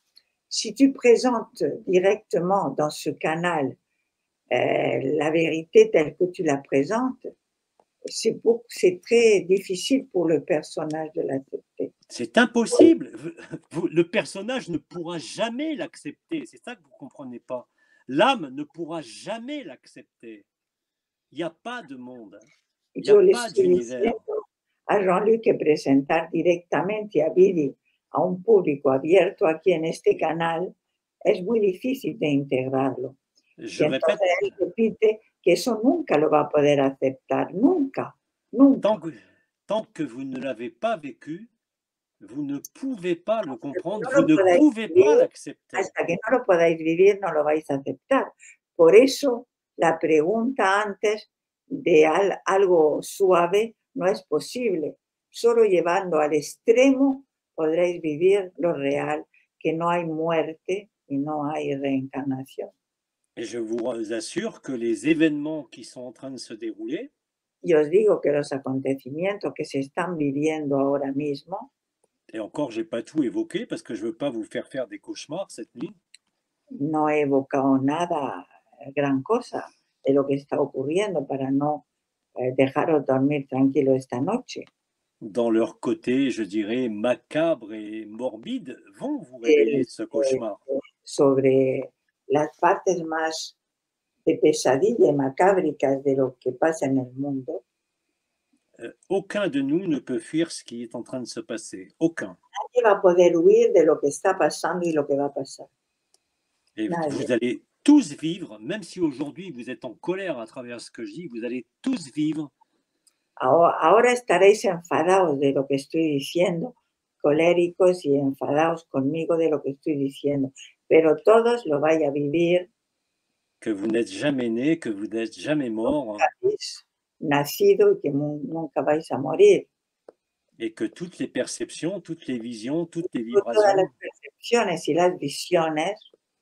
Si tu présentes directement dans ce canal euh, la vérité telle que tu la présentes, c'est beau- c'est très difficile pour le personnage de l'accepter. C'est impossible. Vous- vous- le personnage ne pourra jamais l'accepter. C'est ça que vous comprenez pas. L'âme ne pourra jamais l'accepter. Il n'y a pas de monde. Il n'y a Yo le pas estoy d'univers. diciendo a Jean-Luc que presentar directamente a Vidi a un público abierto aquí en este canal es muy difícil de integrarlo. Je Y répète, entonces él repite que eso nunca lo va a poder aceptar, nunca, nunca. tant que, tant que vous ne l'avez pas vécu, vous ne pouvez pas le Hasta que comprendre, no vous lo ne podáis pouvez pas vivir, l'accepter. hasta que no lo podáis vivir, no lo vais a aceptar. Por eso la pregunta antes de al- algo suave no es posible. Solo llevando al extremo podréis vivir lo real, que no hay muerte y no hay reencarnación. Et je vous assure que les événements qui sont en train de se dérouler, Y os digo que los acontecimientos que se están viviendo ahora mismo, et encore, j'ai pas tout évoqué parce que je veux pas vous faire faire des cauchemars cette nuit, no he evocado nada, eh, gran cosa de lo que está ocurriendo para no eh, dejaros dormir tranquilo esta noche. dans leur côté, je dirais, macabre et morbide, vont vous réveiller El- de ce eh, cauchemar. sobre las partes más de pesadilla y macábricas de lo que pasa en el mundo, Euh, aucun de nous ne peut fuir ce qui est en train de se passer. Aucun. nadie va a poder huir de lo que está pasando y lo que va a pasar. Et Nadie. vous allez tous vivre, même si aujourd'hui vous êtes en colère à travers ce que je dis, vous allez tous vivre Ahora, ahora estaréis enfadados de lo que estoy diciendo, coléricos y enfadados conmigo de lo que estoy diciendo, pero todos lo vais a vivir. que vous n'êtes jamais né, que vous n'êtes jamais mort, Habéis nacido y que mu- nunca vais a morir. et que toutes les perceptions, toutes les visions, toutes les Todas las vibrations percepciones y las visiones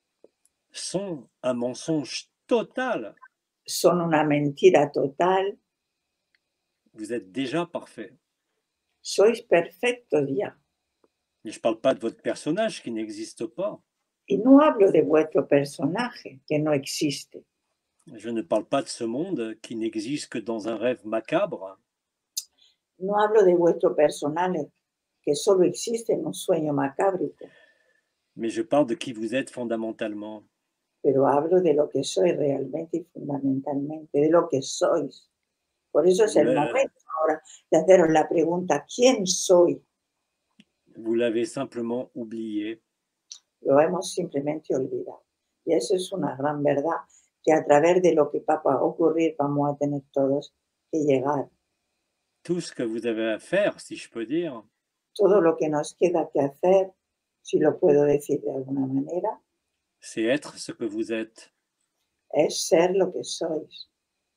sont un mensonge total. son una mentira total. Vous êtes déjà parfait. Sois perfectos ya. Et je ne parle pas de votre personnage qui n'existe pas. Y no hablo de vuestro personaje, que no existe. Je ne parle pas de ce monde qui n'existe que dans un rêve macabre. No hablo de vuestro personaje, que solo existe en un sueño macábrico, Mais je parle de qui vous êtes fondamentalement. pero hablo de lo que sois realmente y fundamentalmente, de lo que sois. Por eso es Vous el l'a- momento ahora de haceros la pregunta, ¿quién soy? Vous l'avez simplement oublié. Lo hemos simplemente olvidado. Y eso es una gran verdad, que a través de lo que va a ocurrir vamos a tener todos que llegar. Tout ce que vous avez à faire, si je peux dire, Todo lo que nos queda que hacer, si lo puedo decir de alguna manera, c'est être ce que vous êtes. es ser lo que sois.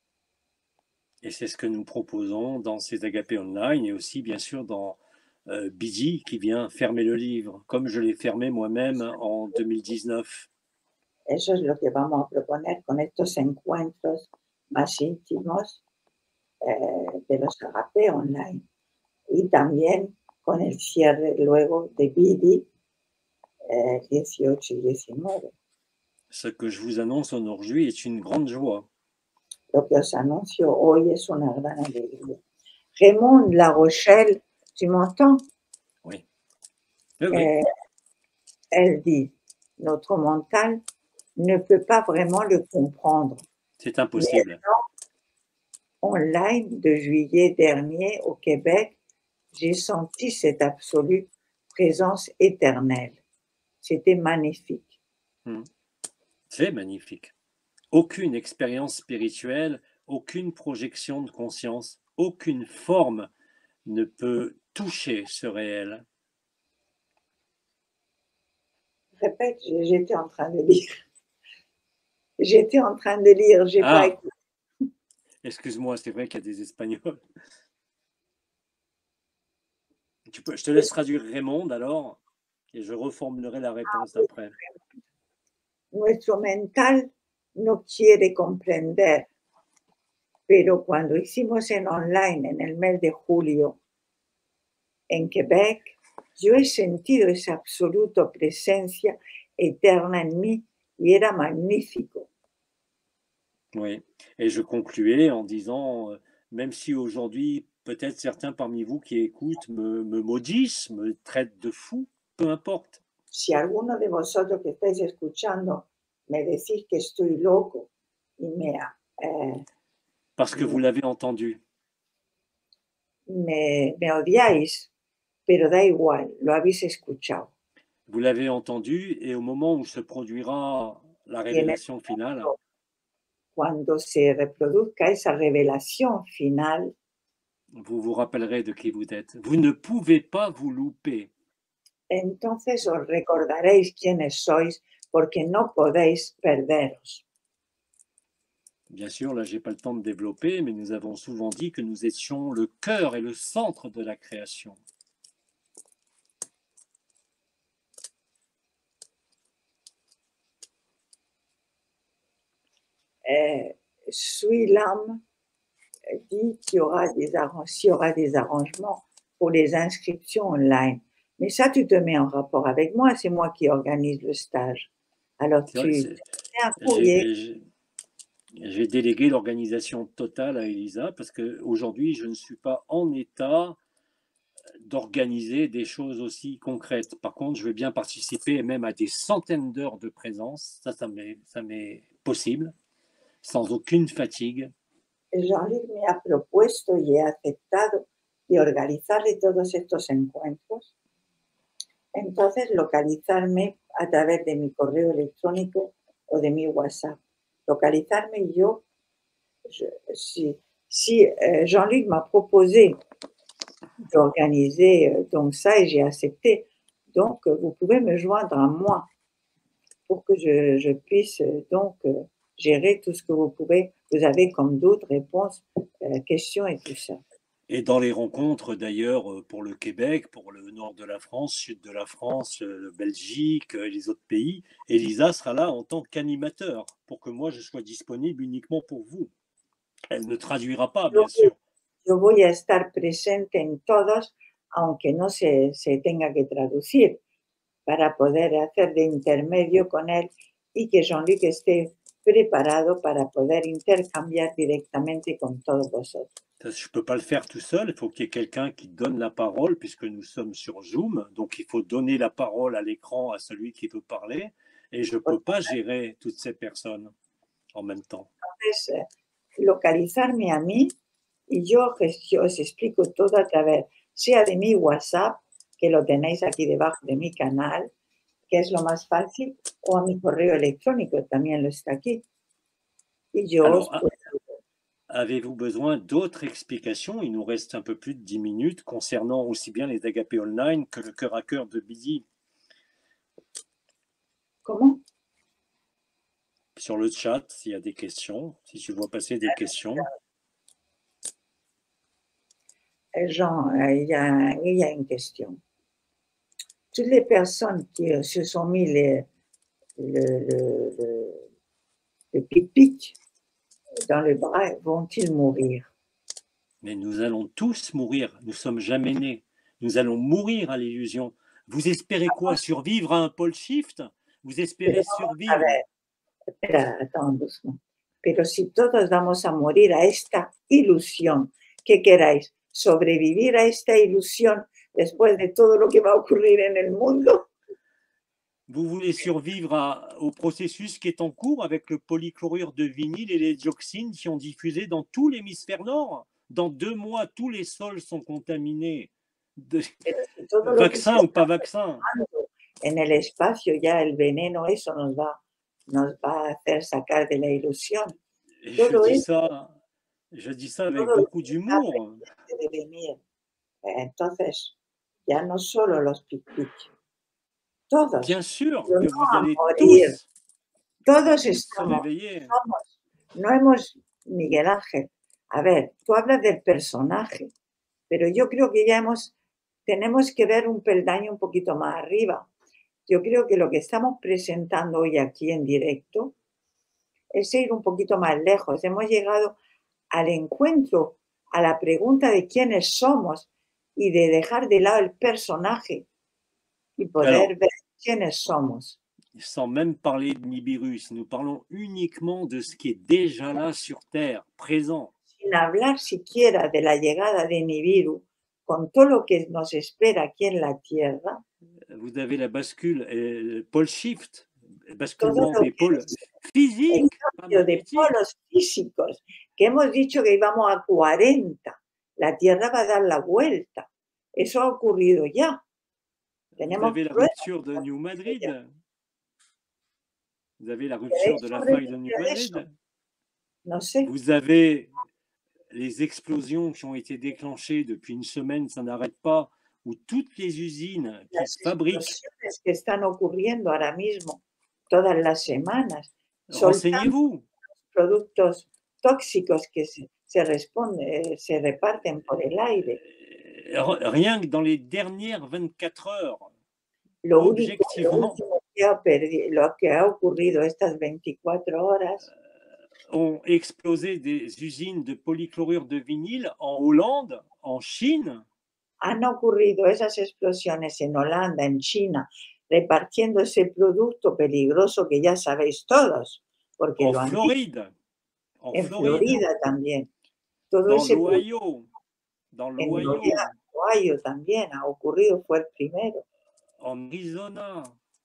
Et c'est ce que nous proposons dans ces agapés online et aussi, bien sûr, dans euh, Bidi qui vient fermer le livre, comme je l'ai fermé moi-même en deux mille dix-neuf. Eso es lo que vamos a proponer con estos encuentros más íntimos eh, de los agape online. Y también con el cierre luego de Bidi eh, dieciocho y diecinueve. Ce que je vous annonce aujourd'hui est une grande joie. Lo que os anuncio hoy es una gran alegría. Raymond La Rochelle, tu m'entends? Oui. Oui, oui. Euh, elle dit, notre mental ne peut pas vraiment le comprendre. C'est impossible. Online de juillet dernier au Québec, j'ai senti cette absolue présence éternelle. C'était magnifique. Hmm. C'est magnifique. Aucune expérience spirituelle, aucune projection de conscience, aucune forme ne peut toucher ce réel. Répète, j'étais en train de lire. J'étais en train de lire, j'ai pas Ah, écouté. excuse-moi, c'est vrai qu'il y a des Espagnols. Tu peux, je te laisse traduire Raymond alors, et je reformulerai la réponse après. Nuestro mental no quiere comprender, pero cuando hicimos en online en el mes de julio en Quebec, yo he sentido esa absoluta presencia eterna en mí y era magnífico. Oui, et je concluais en disant, euh, même si aujourd'hui, peut-être certains parmi vous qui écoutent me, me maudissent, me traitent de fou, peu importe. Si alguno de vosotros que estáis escuchando me decís que estoy loco y me, eh, Parce que vous l'avez entendu. me, me odiáis, pero da igual, lo habéis escuchado. Vous l'avez entendu, et au moment où se produira la Y en el révélation finale, momento, cuando se reproduzca esa revelación final, vous vous rappellerez de qui vous êtes. Vous ne pouvez pas vous louper. entonces os recordaréis quiénes sois, porque no podéis perderos. Bien sûr, là, j'ai pas le temps de développer, mais nous avons souvent dit que nous étions le cœur et le centre de la création. Euh, Suilam dit qu'il y aura des, arrange- il y aura des arrangements pour les inscriptions online. Mais ça, tu te mets en rapport avec moi, c'est moi qui organise le stage. Alors, C'est vrai, tu c'est- fais un courrier. j'ai j'ai- j'ai délégué l'organisation totale à Elisa parce qu'aujourd'hui, je ne suis pas en état d'organiser des choses aussi concrètes. Par contre, je veux bien participer même à des centaines d'heures de présence. Ça, ça m'est, ça m'est possible, sans aucune fatigue. Jean-Luc me ha propuesto y he aceptado de organizarle todos estos encuentros. Entonces, localizarme a través de mi correo electrónico o de mi WhatsApp. Localizarme yo, je, si, si euh, Jean-Luc m'a proposé d'organiser euh, donc ça et j'ai accepté. Donc, euh, vous pouvez me joindre à moi pour que je, je puisse euh, donc euh, gérer tout ce que vous pouvez, vous avez comme d'autres réponses, euh, questions et tout ça. Et dans les rencontres, d'ailleurs, euh, pour le Québec, pour le nord de la France, sud de la France, euh, Belgique euh, et les autres pays, Elisa sera là en tant qu'animateur pour que moi je sois disponible uniquement pour vous. Elle ne traduira pas, bien Yo, sûr. yo voy a estar presente en todos, aunque no se, se tenga que traducir, para poder hacer de intermedio con él y que Jean-Luc esté preparado para poder intercambiar directamente con todos vosotros. Je ne peux pas le faire tout seul, il faut qu'il y ait quelqu'un qui donne la parole, puisque nous sommes sur Zoom, donc il faut donner la parole à l'écran à celui qui veut parler, et je ne peux pas gérer toutes ces personnes en même temps. Entonces, eh, localizarme a mí y yo, yo os explico todo a través, sea de mi WhatsApp, que lo tenéis aquí debajo de mi canal, que es lo más fácil, o a mi correo electrónico, también lo está aquí. Y yo os Alors, puedo avez-vous besoin d'autres explications? Il nous reste un peu plus de dix minutes concernant aussi bien les Agapé Online que le cœur à cœur de Billy. ¿Cómo? Sur le chat, s'il y a des questions, si tu vois passer des questions. Jean, euh, il y a, il y a une question. Toutes les personnes qui euh, se sont mis les, le, le, le, le pic-pic dans le bras vont-ils mourir? Mais nous allons tous mourir. Nous sommes jamais nés. Nous allons mourir à l'illusion. Vous espérez quoi? Survivre à un pole shift? Vous espérez survivre? Espera, attends doucement. Pero si todos vamos a morir a esta ilusión, ¿qué queráis? sobrevivir a esta ilusión después de todo lo que va a ocurrir en el mundo. Vous voulez survivre à- au processus qui est en cours avec le polychlorure de vinyle et les dioxines qui ont diffusé dans tout l'hémisphère nord. Dans deux mois, tous les sols sont contaminés. De- Pero si todo lo que se vaccin ou está pas vaccin. formando en el espacio, ya el veneno, eso nos va, nos va a hacer sacar de la ilusión. Et je Todo dis eso, ça, je dis ça avec todo lo beaucoup que está d'humour. pendiente de venir. Entonces, ya no solo los pic-pic, Bien todos, sûr pero que no vous a allez morir. tous, Todos tous se estamos, réveiller. somos, no hemos, Miguel Ángel, a ver, tú hablas del personaje, pero yo creo que ya hemos, tenemos que ver un peldaño un poquito más arriba. Yo creo que lo que estamos presentando hoy aquí en directo es ir un poquito más lejos. Hemos llegado al encuentro, a la pregunta de quiénes somos y de dejar de lado el personaje y poder Alors, ver quiénes somos. sans même parler de Nibiru, nous parlons uniquement de ce qui est déjà là sur Terre, présent. Sin hablar siquiera de la llegada de Nibiru, con todo lo que nos espera aquí en la Tierra, Vous avez la bascule, euh, pole shift, todo basculement lo des que pôles es el physiques, pas cambio de magnétiques. polos físicos, que hemos dicho que íbamos a cuarenta, la Tierra va a dar la vuelta. Eso ha ocurrido ya. Vous Tenemos avez la pruebas rupture de que ha New ocurrido ya. Madrid. Vous avez la rupture ¿Queréis de la faille de New sobrevivir a eso? Madrid. No sé. Vous avez les explosions qui ont été déclenchées depuis une semaine, ça n'arrête pas, où toutes les usines qui Las fabriquent, explosiones que están ocurriendo ahora mismo, todas las semanas, soltando renseignez-vous, productos tóxicos que se, se, responde, se reparten por el aire. euh, rien que dans les dernières vingt-quatre heures, Lo único, lo objectivement, último que ha, perdi- lo que ha ocurrido estas veinticuatro horas ont explosé des usines de polychlorure de vinyle en Hollande, en Chine, han ocurrido esas explosiones en Holanda, en China, repartiendo ese producto peligroso que ya sabéis todos, porque en lo han dicho, Floride, en en Floride, Florida también. Todo dans ese producto l'Ohio, dans en l'Ohio, Ohio también ha ocurrido, fue el primero. en Arizona.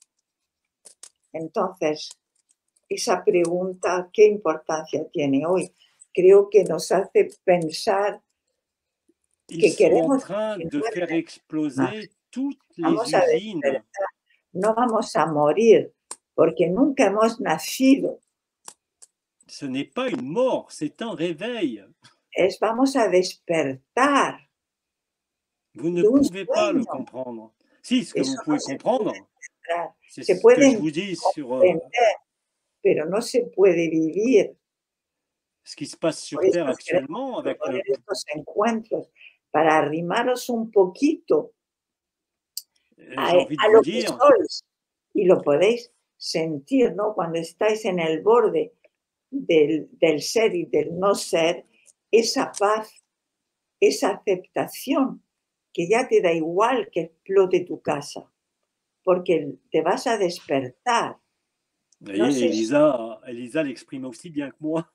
Entonces, esa pregunta, ¿qué importancia tiene hoy? Creo que nos hace pensar Ils que sont en queremos train de continuar faire en el personaje. exploser toutes les Vamos a usines. despertar, no vamos a morir, porque nunca hemos nacido. Ce n'est pas une mort, c'est un réveil. Es vamos a despertar Vous ne de un pouvez pas le sueño. comprendre. Si, ce que Eso vous no pouvez se puede comprendre, despertar. c'est Se ce que puede je vous dis sur euh, comprender, pero no se puede vivir. ce qui se passe Por sur eso Terre queremos actuellement avec proponer le, estos encuentros, para arrimaros un poquito a, j'ai envie de a vous lo que dire, sois y lo podéis sentir, ¿no? Cuando estáis en el borde del, del ser y del no ser, esa paz, esa aceptación, que ya te da igual que explote tu casa, porque te vas a despertar. vous No voyez, sé, Elisa, Elisa l'exprime aussi bien que moi.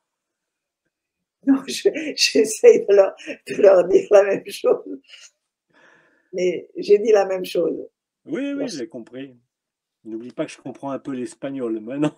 no, je- j'essaie de leur, de leur dire la même chose, mais j'ai dit la même chose. Oui, Lo oui, sé. j'ai compris. N'oublie pas que je comprends un peu l'espagnol maintenant.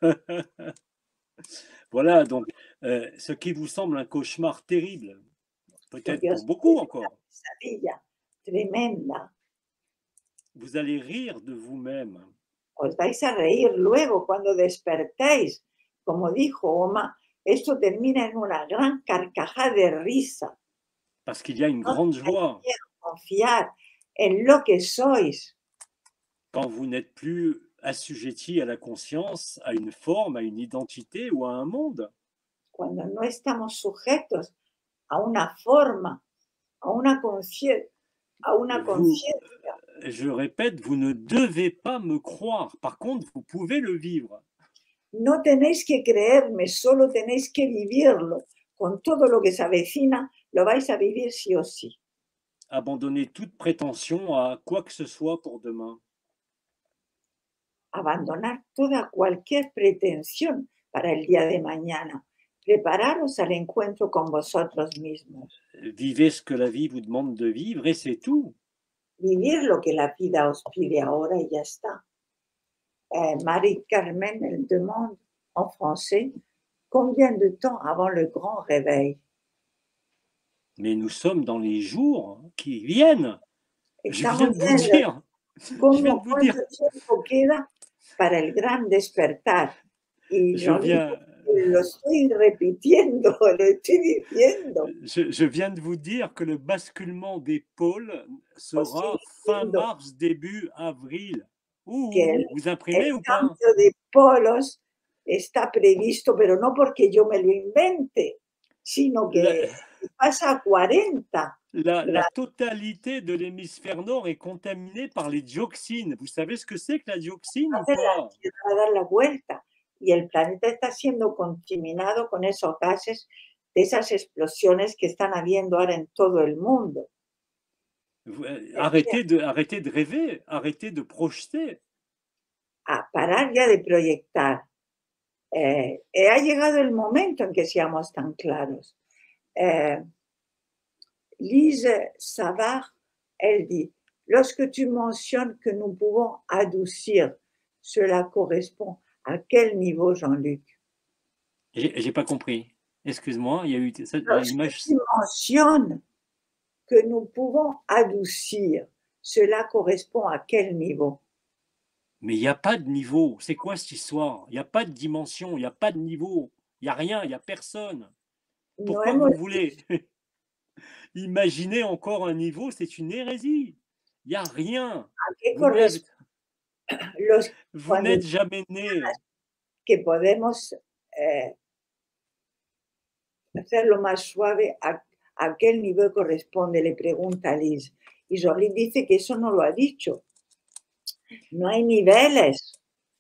Voilà, donc, euh, ce qui vous semble un cauchemar terrible, peut-être Porque pour os beaucoup es una encore, pesadilla tremenda. vous allez rire de vous-même. Os vais a reír luego cuando despertéis. Como dijo Oma, esto termina en una gran carcajada de risa. Parce qu'il y a une No grande tengáis joie miedo, confiar en lo que sois. quand vous n'êtes plus assujetti à la conscience, à une forme, à une identité ou à un monde. Cuando no estamos sujetos a una forma, a una conciencia, a una Vous, conciencia. je répète, vous ne devez pas me croire. Par contre, vous pouvez le vivre. No tenéis que creerme, solo tenéis que vivirlo. Con todo lo que se avecina, lo vais a vivir sí o sí. Abandonnez toute prétention à quoi que ce soit pour demain. Abandonar toda cualquier pretensión para el día de mañana. Prepararos al encuentro con vosotros mismos. Vivez ce que la vie vous demande de vivre et c'est tout. Vivir lo que la vida os pide ahora y ya está. Euh, Marie-Carmen, elle demande en français combien de temps avant le grand réveil. Mais nous sommes dans les jours qui viennent. Je viens Estamos de vous en el, dire. Je viens de ¿cómo, vous dire. ¿Cuánto tiempo queda para el gran despertar? Y Je Jean-Luc, viens, lo estoy repitiendo, lo estoy diciendo, je, je viens de vous dire que le basculement des pôles lo estoy sera fin diciendo, mars, début avril. que el, Ouh, vous el imprimez ou pas? cambio de polos está previsto, pero no porque yo me lo invente, sino La, que pasa a cuarenta la, la grados. totalité de l'hémisphère nord est contaminée par les dioxines. Vous savez ce que c'est que la dioxine ou Entonces la pas? Tierra va a dar la vuelta y el planeta está siendo contaminado con esos gases de esas explosiones que están habiendo ahora en todo el mundo. Vous- euh, Eh, bien, Arrêtez de, arrêtez de rêver, arrêtez de projeter. a parar ya de proyectar. Eh, eh, ha llegado el momento en que seamos tan claros. Eh, Lise Savard, elle dit, lorsque tu mentionnes que nous pouvons adoucir, cela correspond à quel niveau, Jean-Luc? J'ai j'ai pas compris. Excuse-moi, il y a eu ça- Lorsque l'image. tu mentionnes que nous pouvons adoucir, cela correspond à quel niveau? Mais il n'y a pas de niveau. C'est quoi cette histoire? Il n'y a pas de dimension, il n'y a pas de niveau. Il n'y a rien, il n'y a personne. No Pourquoi hemos vous voulez imaginer encore un niveau? C'est une hérésie. Il n'y a rien. a qué Vous n'êtes corresponde los vous cuando n'êtes jamais né. que podemos eh, hacerlo más suave, a, a qué nivel corresponde, le pregunta Liz. Y Jolie dice que eso no lo ha dicho. No hay niveles.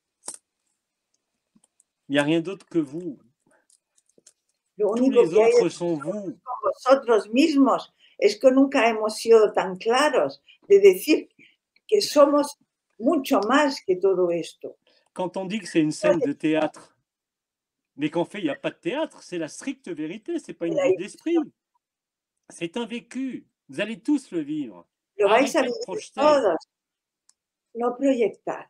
Il n'y a rien d'autre que vous. Lo Tous único les que hay autres es sont vous. vosotros mismos. Es que nunca hemos sido tan claros de decir que somos mucho más que todo esto. Quand on dit que c'est une scène de théâtre, mais qu'en fait, il n'y a pas de théâtre, c'est la stricte vérité, c'est pas une vue d'esprit. C'est un vécu. Vous allez tous le vivre. Lo vais a Arrêtez de vivir projeter. todos, no proyectar.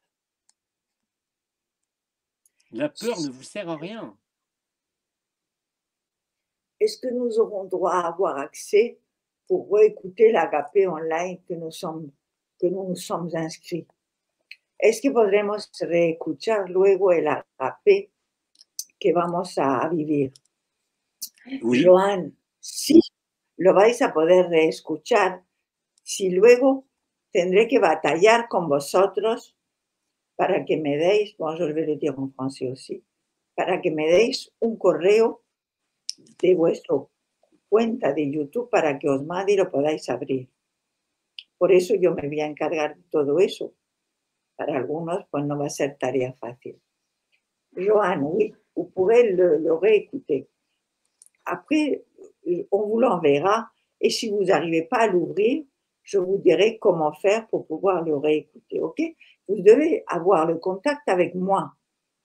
La peur ne vous sert à rien. Est-ce que nous aurons droit à avoir accès pour réécouter l'agapé online que nous, sommes, que nous nous sommes inscrits? ¿Es que podremos reescuchar luego el agapé que vamos a vivir? Oui. Joan, sí, lo vais a poder reescuchar. Si luego tendré que batallar con vosotros para que me deis, bon, je vais le dire en français aussi, para que me deis un correo de vuestra cuenta de YouTube para que os mande y lo podáis abrir. Por eso yo me voy a encargar de todo eso. Para algunos, pues no va a ser tarea fácil. Johan, oui, vous pourrez le, le réécouter. Après, on vous l'enverra et si vous n'arrivez pas à l'ouvrir, je vous dirai comment faire pour pouvoir le réécouter, ok? Vous devez avoir le contact avec moi.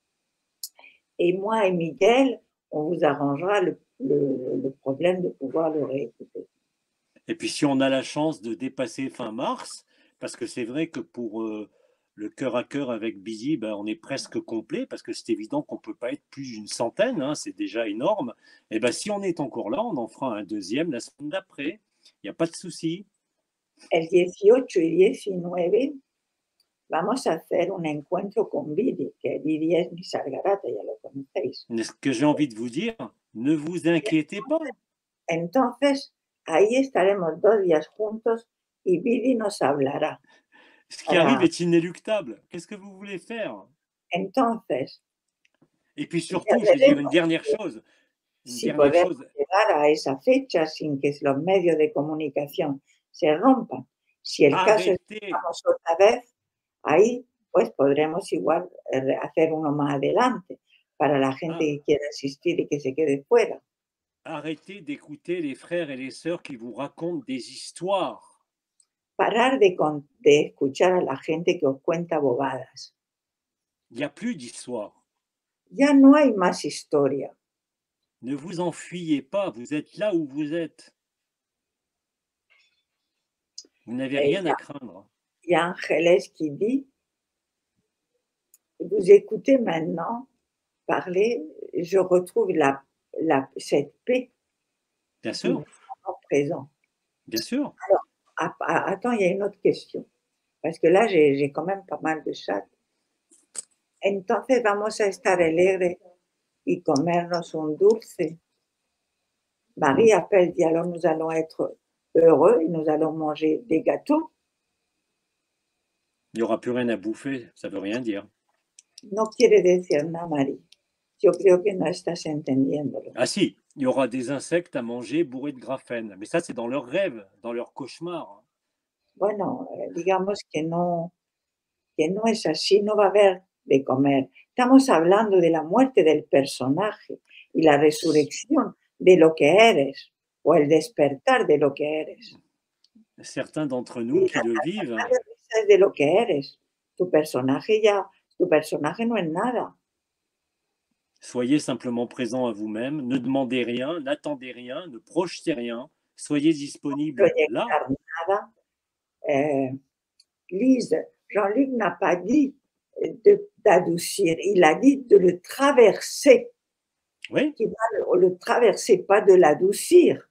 Et moi et Miguel, on vous arrangera le, le, le problème de pouvoir le réécouter. Et puis si on a la chance de dépasser fin mars, parce que c'est vrai que pour euh, le cœur à cœur avec Busy, ben, on est presque complet, parce que c'est évident qu'on ne peut pas être plus d'une centaine, hein, c'est déjà énorme. Et ben si on est encore là, on en fera un deuxième la semaine d'après. Il n'y a pas de souci. El dieciocho y diecinueve vamos a hacer un encuentro con Vidi, que Vidi es mi Sargarata, ya lo conocéis. Ce que j'ai envie de vous dire, ne vous inquiétez pas. Entonces, ahí estaremos dos días juntos y Vidi nos hablará. Ce qui arrive est inéluctable. Qu'est-ce que vous voulez faire? Entonces, et puis surtout, je vais dire une dernière chose. Une si dernière podemos chose. llegar a esa fecha sin que los medios de comunicación se rompan, si el caso es que vamos otra vez, ahí pues podremos igual hacer uno más adelante para la gente Ah. que quiera asistir y que se quede fuera. Arrêtez d'écouter les frères et les sœurs qui vous racontent des histoires. Parar de, de escuchar a la gente que os cuenta bobadas. Il n'y a plus d'histoire. Ya no hay más historia. Il Ne vous enfuyez pas, vous êtes là où vous êtes. Vous n'avez Et rien à craindre. il y a Ángeles qui dit, vous écoutez maintenant parler, je retrouve la, la, cette paix Bien du sûr, moment présent. bien sûr. Alors, ah, ah, attends, il y a une autre question, parce que là, j'ai j'ai quand même pas mal de chats. Entonces vamos a estar alegres y comernos un dulce. Marie appelle, dit alors nous allons être heureux et nous allons manger des gâteaux. Il n'y aura plus rien à bouffer, ça ne veut rien dire. No quiere decir nada, Marie. Yo creo que no estás entendiéndolo. Ah si, il y aura des insectes à manger bourrés de graphène. Mais ça, c'est dans leurs rêves, dans leurs cauchemars. Bueno, eh, digamos que no, que no es así, no va a haber de comer. Estamos hablando de la muerte del personaje y la resurrección de lo que eres o el despertar de lo que eres. Certains d'entre nous Y qui la, le la vivent, sagrada risa es de lo que eres. Tu personaje ya, tu personaje no es nada. soyez simplement présents à vous-même, ne demandez rien, n'attendez rien, ne projetez rien, soyez disponibles là. Proyectar nada. Eh, Lise, Jean-Luc n'a pas dit de- d'adoucir, il a dit de le traverser. Oui, Qui va le, le traverser, pas de l'adoucir.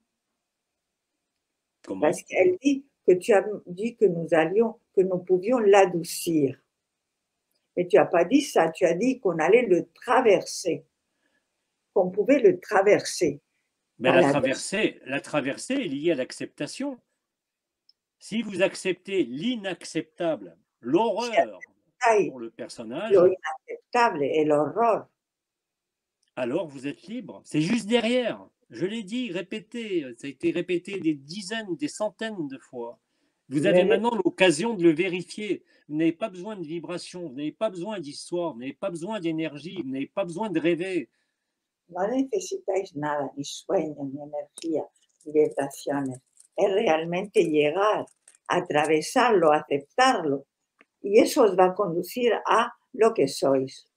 comment? Parce qu'elle dit que tu as dit que nous allions, que nous pouvions l'adoucir. Mais tu n'as pas dit ça, tu as dit qu'on allait le traverser, qu'on pouvait le traverser. Ben, Pas la l'adoucir. traversée, la traversée est liée à l'acceptation. Si vous acceptez l'inacceptable, l'horreur Hay pour le personnage, lo inaceptable, el horror. alors vous êtes libre. C'est juste derrière. Je l'ai dit, répété, ça a été répété des dizaines, des centaines de fois. Vous avez Le- maintenant l'occasion de le vérifier. Vous n'avez pas besoin de vibration, vous n'avez pas besoin d'histoire, vous n'avez pas besoin d'énergie, vous n'avez pas besoin de rêver. No necesitáis nada, ni sueños, ni energía, ni vibraciones. Es realmente llegar, atravesarlo, aceptarlo. Y eso os va a conducir a lo que sois.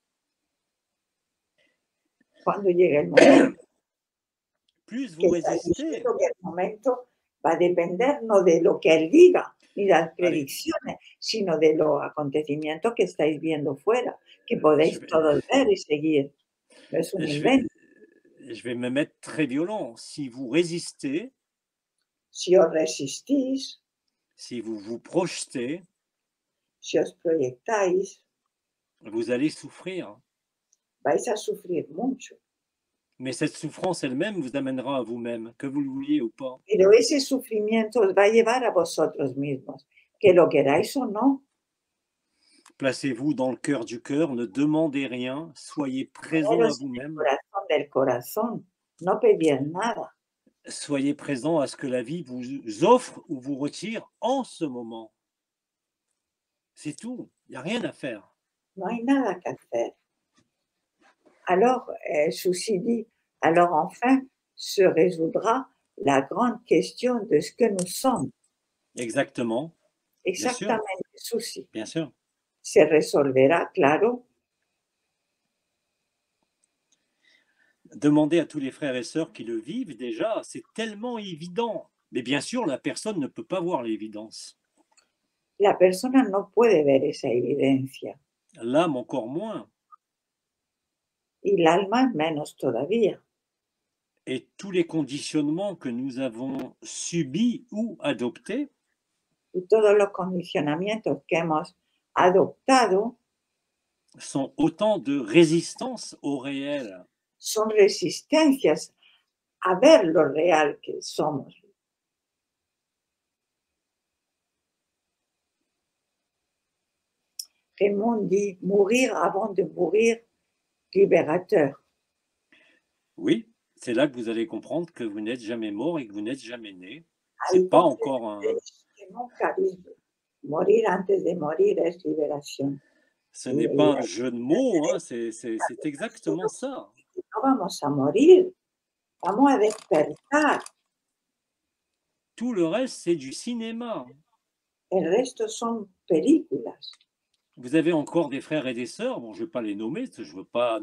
Cuando llegue el momento Plus que vous estáis résistez, diciendo que el momento va a depender no de lo que él diga, ni de las allez, predicciones, sino de los acontecimientos que estáis viendo fuera, que je podéis vais, todos ver y seguir. No es un je vais, invento. je vais me mettre très violent. Si vous résistez, Si os resistís, si vous vous projetez, si os proyectáis, vous allez souffrir. vais a sufrir mucho. Mais cette souffrance elle-même vous amènera à vous-même, que vous le vouliez ou pas. Pero ese sufrimiento os va a llevar a vosotros mismos, que lo queráis o no. Placez-vous dans le cœur du cœur, ne demandez rien, soyez présent à Poneros en el vous-même, corazón del corazón, no pedir nada. soyez présent à ce que la vie vous offre ou vous retire en ce moment. C'est tout, il n'y a rien à faire. No hay nada que hacer. Alors, euh, ceci dit, alors enfin se résoudra la grande question de ce que nous sommes. Exactement, bien sûr, Exactamente, ceci. bien sûr. Se resolverá, claro. Demandez à tous les frères et sœurs qui le vivent déjà, c'est tellement évident. Mais bien sûr, la personne ne peut pas voir l'évidence. La persona no puede ver esa evidencia L'âme encore moins. y el alma menos todavía. Et tous les conditionnements que nous avons subis ou adoptés Y todos los condicionamientos que hemos adoptado sont autant de résistances au réel. son resistencias a ver lo real que somos. Raymond dit mourir avant de mourir, libérateur. Oui, c'est là que vous allez comprendre que vous n'êtes jamais mort et que vous n'êtes jamais né. Ahí C'est pas encore un. que nunca vive. Morir antes de morir es liberación. Ce Y, n'est y pas un la jeu de mots, hein, c'est c'est- c'est exactement ça. no vamos a morir, vamos a despertar. Tout le reste, c'est du cinéma. El resto son películas. Vous avez encore des frères et des sœurs, bon, je ne vais pas les nommer, parce que je ne veux pas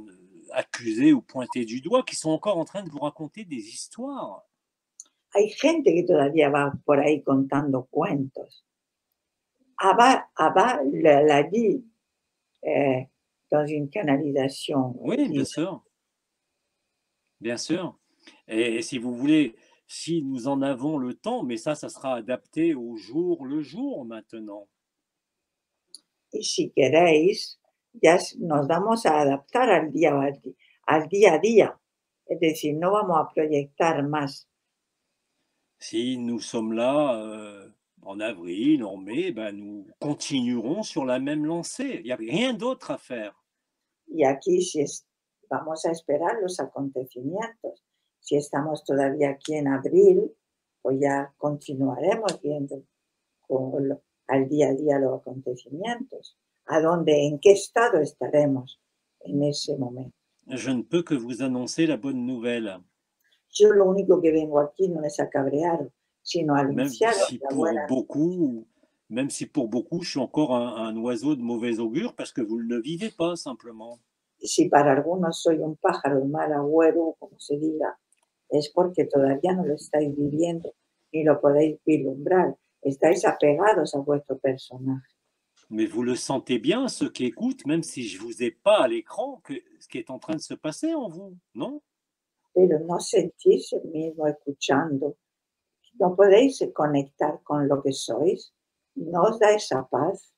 accusés ou pointés du doigt, qui sont encore en train de vous raconter des histoires. Hay gente que todavía va por ahí contando cuentos. Ava, Ava l'a l'a dit euh, dans une canalisation euh, Oui, bien divine. sûr, bien sûr. Et, et si vous voulez, si nous en avons le temps, mais ça, ça sera adapté au jour le jour maintenant. Y si queréis, ya s- nos vamos a adaptar al día, al, di- al día a día. Es decir, no vamos a proyectar más. Si nous sommes là euh, en avril, en mai, ben nous continuerons sur la même lancée. Il n'y a rien d'autre à faire. Y aquí si es, vamos a esperar los acontecimientos. Si estamos todavía aquí en abril, pues ya continuaremos viendo con lo- al día a día los acontecimientos. ¿A dónde, en qué estado estaremos en ese momento? Je ne peux que vous annoncer la bonne nouvelle, Yo lo único que vengo aquí no es a cabrear, sino a même anunciaros si la pour buena. beaucoup, même si pour beaucoup, je suis encore un, un oiseau de mauvais augure parce que vous ne le vivez pas simplement. Si para algunos soy un pájaro de mal agüero, como se diga, es porque todavía no lo estáis viviendo ni lo podéis vislumbrar. Estáis apegados a vuestro personaje, Mais vous le sentez bien, ceux qui écoutent, même si je vous ai pas à l'écran, que ce qui est en train de se passer en vous, non? pero no sentís el mismo escuchando. No podéis conectar con lo que sois. No os da esa paz.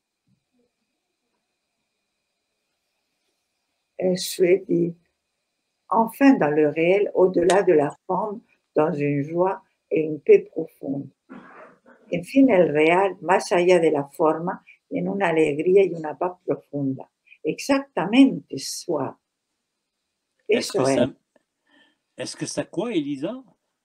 Et je dis, enfin dans le réel, au-delà de la forme, dans une joie et une paix profonde. En fin, el real, más allá de la forma, en una alegría y una paz profunda. Exactamente, soi. Est-ce que Eso es. ça, est-ce que ça quoi, Elisa?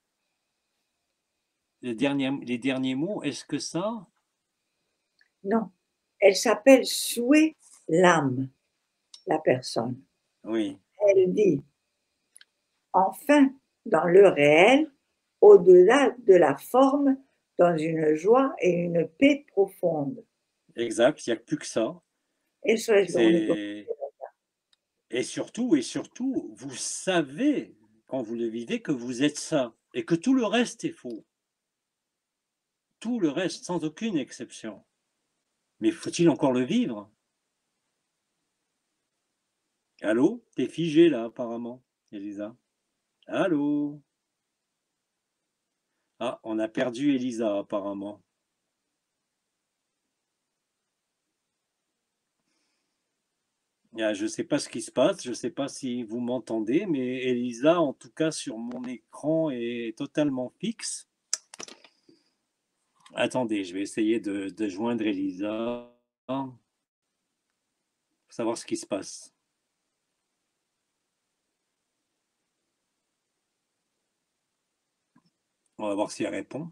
Les derniers, les derniers mots, est-ce que ça? Non, elle s'appelle Souhait l'âme, la personne. Oui, Elle dit, enfin, dans le réel, au-delà de la forme, dans une joie et une paix profonde. exact, il n'y a plus que ça. Eso es lo único. C'est et surtout et surtout, vous savez, quand vous le vivez, que vous êtes ça et que tout le reste est faux. Tout le reste, sans aucune exception. Mais faut-il encore le vivre? Allô? Tu es figée là, apparemment, Elisa. Allô? Ah, on a perdu Elisa, apparemment. Ah, je ne sais pas ce qui se passe, je ne sais pas si vous m'entendez, mais Elisa, en tout cas sur mon écran, est totalement fixe. Attendez, je vais essayer de, de joindre Elisa pour savoir ce qui se passe. On va voir si elle répond.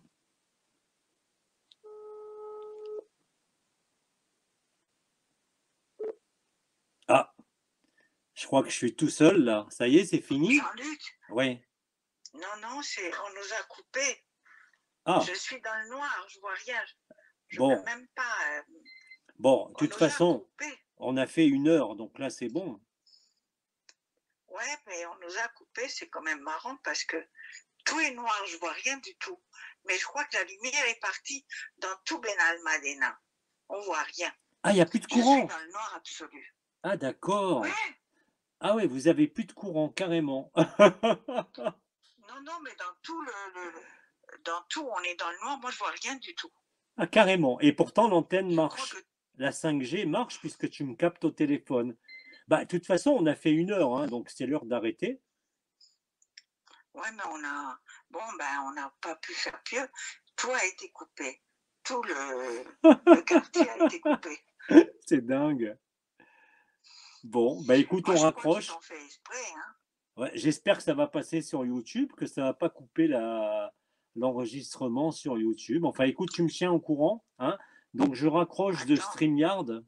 Ah, je crois que je suis tout seul là. Ça y est, c'est fini? Jean-Luc, Oui. non, non, c'est, on nous a coupé. Ah, Je suis dans le noir, je vois rien. Je ne bon, peux même pas. euh, bon, de on toute nous a façon, coupé. on a fait une heure, donc là c'est bon. Ouais, mais on nous a coupé, c'est quand même marrant parce que tout est noir, je vois rien du tout. Mais je crois que la lumière est partie dans tout Benalmádena. On voit rien. Ah, il n'y a plus de Je suis courant. dans le noir absolu. Ah, d'accord. Ouais, Ah ouais, vous avez plus de courant, carrément. non, non, mais dans tout le, le- dans tout, on est dans le noir. Moi, je vois rien du tout. Ah, carrément. Et pourtant, l'antenne Je crois marche. que La cinq G marche puisque tu me captes au téléphone. Bah, de toute façon, on a fait une heure, hein, donc c'est l'heure d'arrêter. ouais, mais on a, bon, ben, on n'a pas pu faire mieux. Tout a été coupé. Tout le, le quartier a été coupé. C'est dingue. Bon, bah écoute, Moi, on je crois qu'ils raccroche. t'ont fait exprès, hein. Ouais, j'espère que ça va passer sur YouTube, que ça va pas couper la l'enregistrement sur YouTube. Enfin, écoute, tu me tiens au courant, hein. Donc, je raccroche de Attends, StreamYard.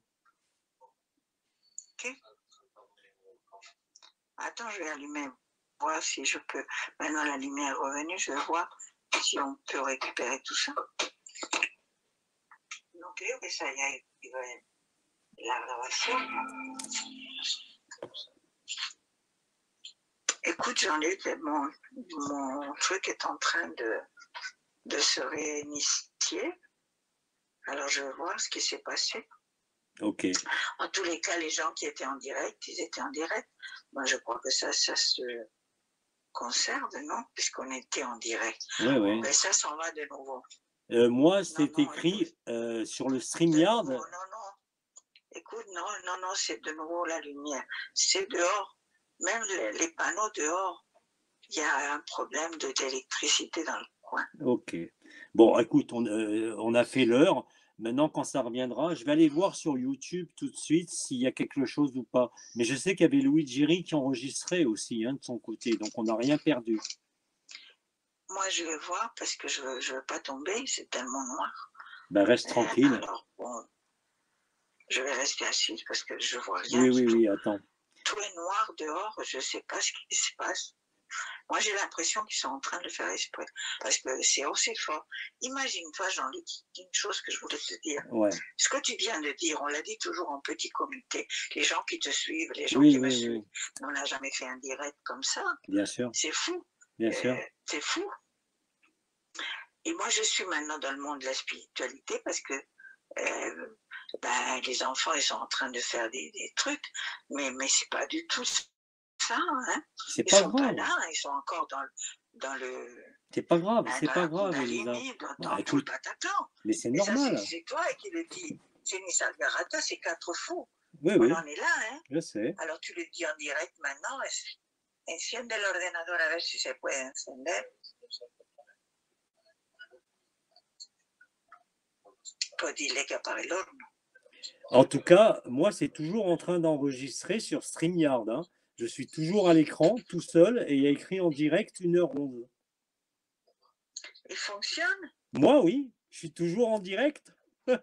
ok. Attends, je vais allumer, voir si je peux. Maintenant, la lumière est revenue, je vais voir si on peut récupérer tout ça. No creo que se haya ido en la grabación. Écoute, Jean-Luc, mon, mon truc est en train de, de se réinitier. Alors, je vais voir ce qui s'est passé. Ok. En tous les cas, les gens qui étaient en direct, ils étaient en direct. Moi, je crois que ça, ça se conserve, non? Puisqu'on était en direct. Oui, oui. Mais ça s'en va de nouveau. Euh, moi, c'est écrit euh, sur le StreamYard. Non, non, non. Écoute, non, non, non, c'est de nouveau la lumière. C'est dehors. Même les, les panneaux dehors, il y a un problème d'électricité dans le coin. Ok. Bon, écoute, on, euh, on a fait l'heure. Maintenant, quand ça reviendra, je vais aller voir sur YouTube tout de suite s'il y a quelque chose ou pas. Mais je sais qu'il y avait Louis Giry qui enregistrait aussi hein, de son côté, donc on n'a rien perdu. Moi, je vais voir parce que je ne veux, je veux pas tomber, c'est tellement noir. Ben, reste tranquille. Euh, alors, bon, je vais rester assise parce que je vois rien. Oui, oui, tout, oui, attends. Tout est noir dehors, je ne sais pas ce qui se passe. Moi, j'ai l'impression qu'ils sont en train de faire exprès, parce que c'est aussi fort. Imagine-toi, Jean-Luc, une chose que je voulais te dire. Ouais. Ce que tu viens de dire, on l'a dit toujours en petit comité. Les gens qui te suivent, les gens oui, qui oui, me oui. suivent. On n'a jamais fait un direct comme ça. Bien sûr. C'est fou. Bien euh, sûr. C'est fou. Et moi, je suis maintenant dans le monde de la spiritualité parce que euh, ben, les enfants, ils sont en train de faire des, des trucs, mais, mais c'est pas du tout ça. Hein. C'est ils pas sont grave. pas là, ils sont encore dans, dans le. C'est pas grave, c'est pas la grave, Elisa. dans, dans Ah, tout écoute, le Bataclan. mais c'est Et normal. ça, c'est toi qui le dis. C'est Nisargadatta, c'est quatre fous. Oui, On oui. en est là, hein. Je sais. Alors tu le dis en direct maintenant. Enciende el ordenador a ver si se puede encender. Pues dile que apague el horno. En tout cas, moi, c'est toujours en train d'enregistrer sur StreamYard. Hein. Je suis toujours à l'écran, tout seul, et il y a écrit en direct une heure onze. Il fonctionne? Moi, oui. Je suis toujours en direct. Ah,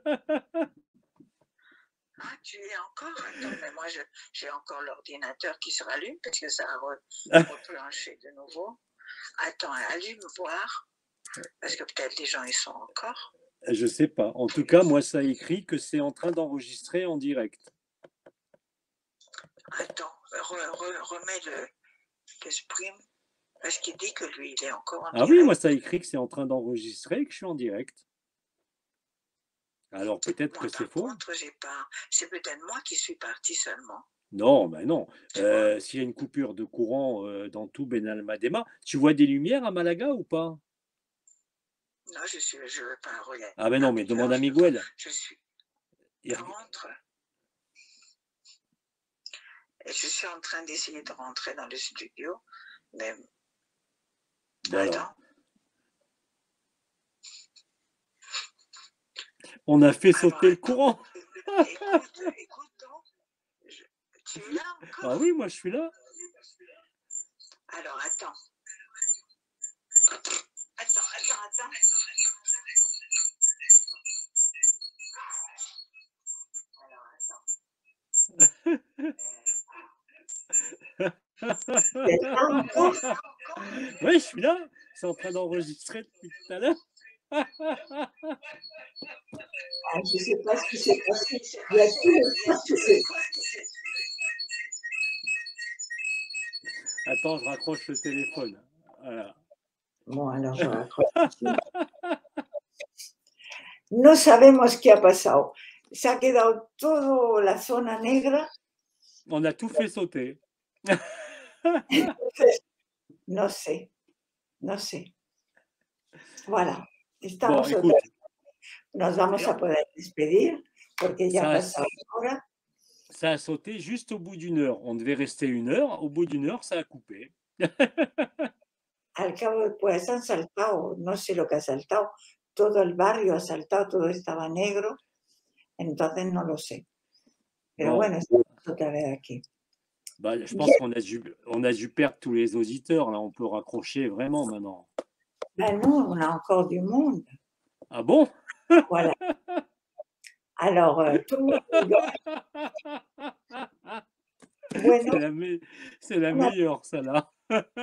tu es encore? Attends, mais moi, j'ai encore l'ordinateur qui se rallume parce que ça a re, replanché de nouveau. Attends, allume voir. Parce que peut-être les gens, ils sont encore. Je sais pas. En tout cas, moi, ça écrit que c'est en train d'enregistrer en direct. Attends, re, re, remets le, le stream. Parce qu'il dit que lui, il est encore en ah direct. Ah oui, moi, ça écrit que c'est en train d'enregistrer et que je suis en direct. Alors, peut-être que c'est faux. Contre, j'ai pas. C'est peut-être moi qui suis parti seulement. Non, ben non. Euh, S'il y a une coupure de courant euh, dans tout Benalmádena, tu vois des lumières à Malaga ou pas? Non, je suis, je veux pas regarder. Ah ben non, mais demande à Miguel. Je suis. Il... rentre. Et je suis en train d'essayer de rentrer dans le studio, mais. Voilà. Attends. On a fait sauter Alors, le courant. Écoute, écoute donc. Je... Tu es là encore? Ah oui, moi je suis là. Alors, attends. Attends, attends, attends. Alors, attends. Oui, je suis là. C'est en train d'enregistrer depuis tout à l'heure. Ah, je ne sais pas ce qui s'est passé. Il y a tout le temps que c'est. Attends, je raccroche le téléphone. Voilà. Bon, alors je raccroche. No sabemos qué ha pasado. Se ha quedado toda la zona negra. On a tout fait sauter. No sé, no sé. Voilà. Estamos bon, écoute, Nos vamos a poder despedir porque ya ha pasado una hora. Ça a sauté juste au bout d'une heure. On devait rester une heure. Au bout d'une heure, ça a coupé. Al cabo, pues han saltado, no sé lo que ha saltado. Todo el barrio ha saltado, todo estaba negro. Entonces no lo sé. Pero bon. Bueno, estamos otra vez aquí. Bah, je pense qu'on a dû, on a dû perdre tous les auditeurs. Là, on peut raccrocher vraiment maintenant. Ben non, on a encore du monde. Ah bon? Voilà. Alors, euh, tout le monde rigole. Bueno, c'est la, me c'est la meilleure, celle-là.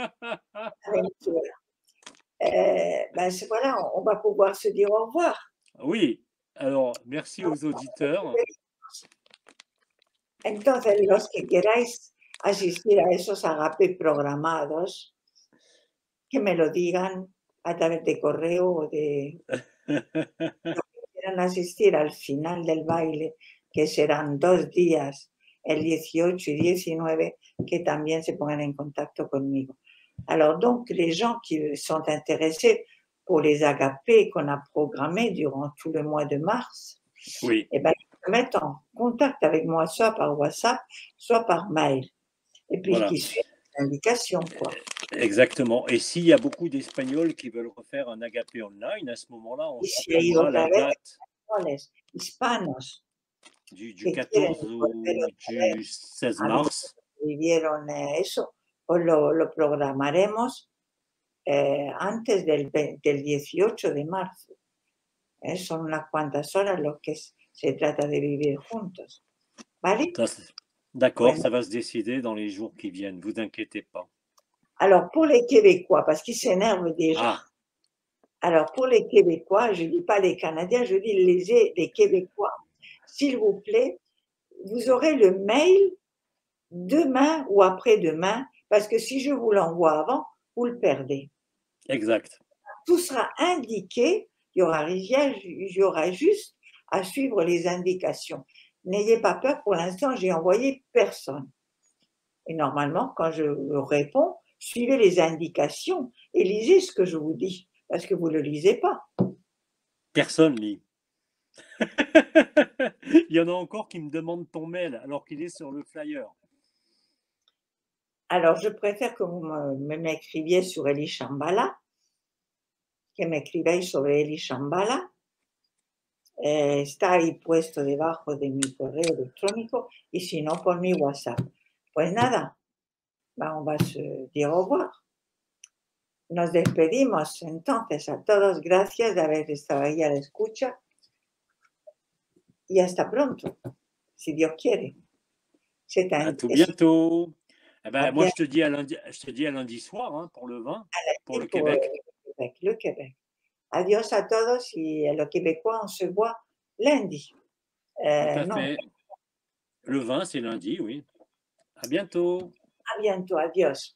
euh, ben voilà, on va pouvoir se dire au revoir. Oui, alors, merci aux auditeurs. Entonces, los que queráis asistir a esos agapé programados, que me lo digan a través de correo o de los que quieran asistir al final del baile, que serán dos días, el dieciocho y diecinueve, que también se pongan en contacto conmigo. Alors donc, les gens qui sont intéressés pour les agapés qu'on a programmés durant tout le mois de mars, Oui, eh ben, ils se mettent en contact avec moi, soit par WhatsApp, soit par mail. Et puis voilà. qui suivent les indications, quoi. Exactement. Et s'il y a beaucoup d'Espagnols qui veulent refaire un agapé online, à ce moment-là, on, Y on si hay prendra otra la vez date españoles, hispanos, du, du que quieren quatorze volver au otra vez du seize a vivir mars. lo que vivieron eh, eso, pues lo, lo programaremos eh, antes del, ve- del dieciocho de marzo. Eh, son unas cuantas horas lo que s- se trata de vivir juntos. ¿Vale? Ça, c'est- D'accord, Bueno, ça va se décider dans les jours qui viennent, vous inquiétez pas. alors pour les Québécois, parce qu'ils s'énervent déjà, Ah, alors pour les Québécois, je ne dis pas les Canadiens, je dis les, les Québécois, s'il vous plaît, vous aurez le mail demain ou après-demain, parce que si je vous l'envoie avant, vous le perdez. exact. Tout sera indiqué, il y aura rien, il y aura juste à suivre les indications. N'ayez pas peur, pour l'instant, j'ai envoyé personne. Et normalement, quand je réponds, suivez les indications et lisez ce que je vous dis, parce que vous ne le lisez pas. Personne lit. Il y en a encore qui me demandent ton mail alors qu'il est sur le flyer. Alors, je préfère que vous me, me m'écriviez sur Eli Shambhala, que me escribáis sobre Eli Shambhala. Eh, está ahí puesto debajo de mi correo electrónico y si no, por mi WhatsApp. Pues nada, vamos a decir au revoir. Nos despedimos entonces a todos. Gracias de haber estado ahí a la escucha y hasta pronto, si Dios quiere. C'est À un, tout es bientôt. Eh à ben, moi, bien je te dis à lundi, je te dis à lundi soir hein, pour le vin, pour le pour Québec. le Québec, le Québec. Adios a todos y a los Québécois, on se voit lundi. Tout Euh, à non, fait. Le vin, c'est lundi, oui. À bientôt. a bientôt, adiós.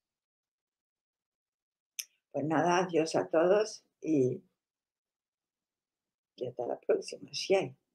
Pues nada, adiós a todos y, y hasta la próxima, si hay.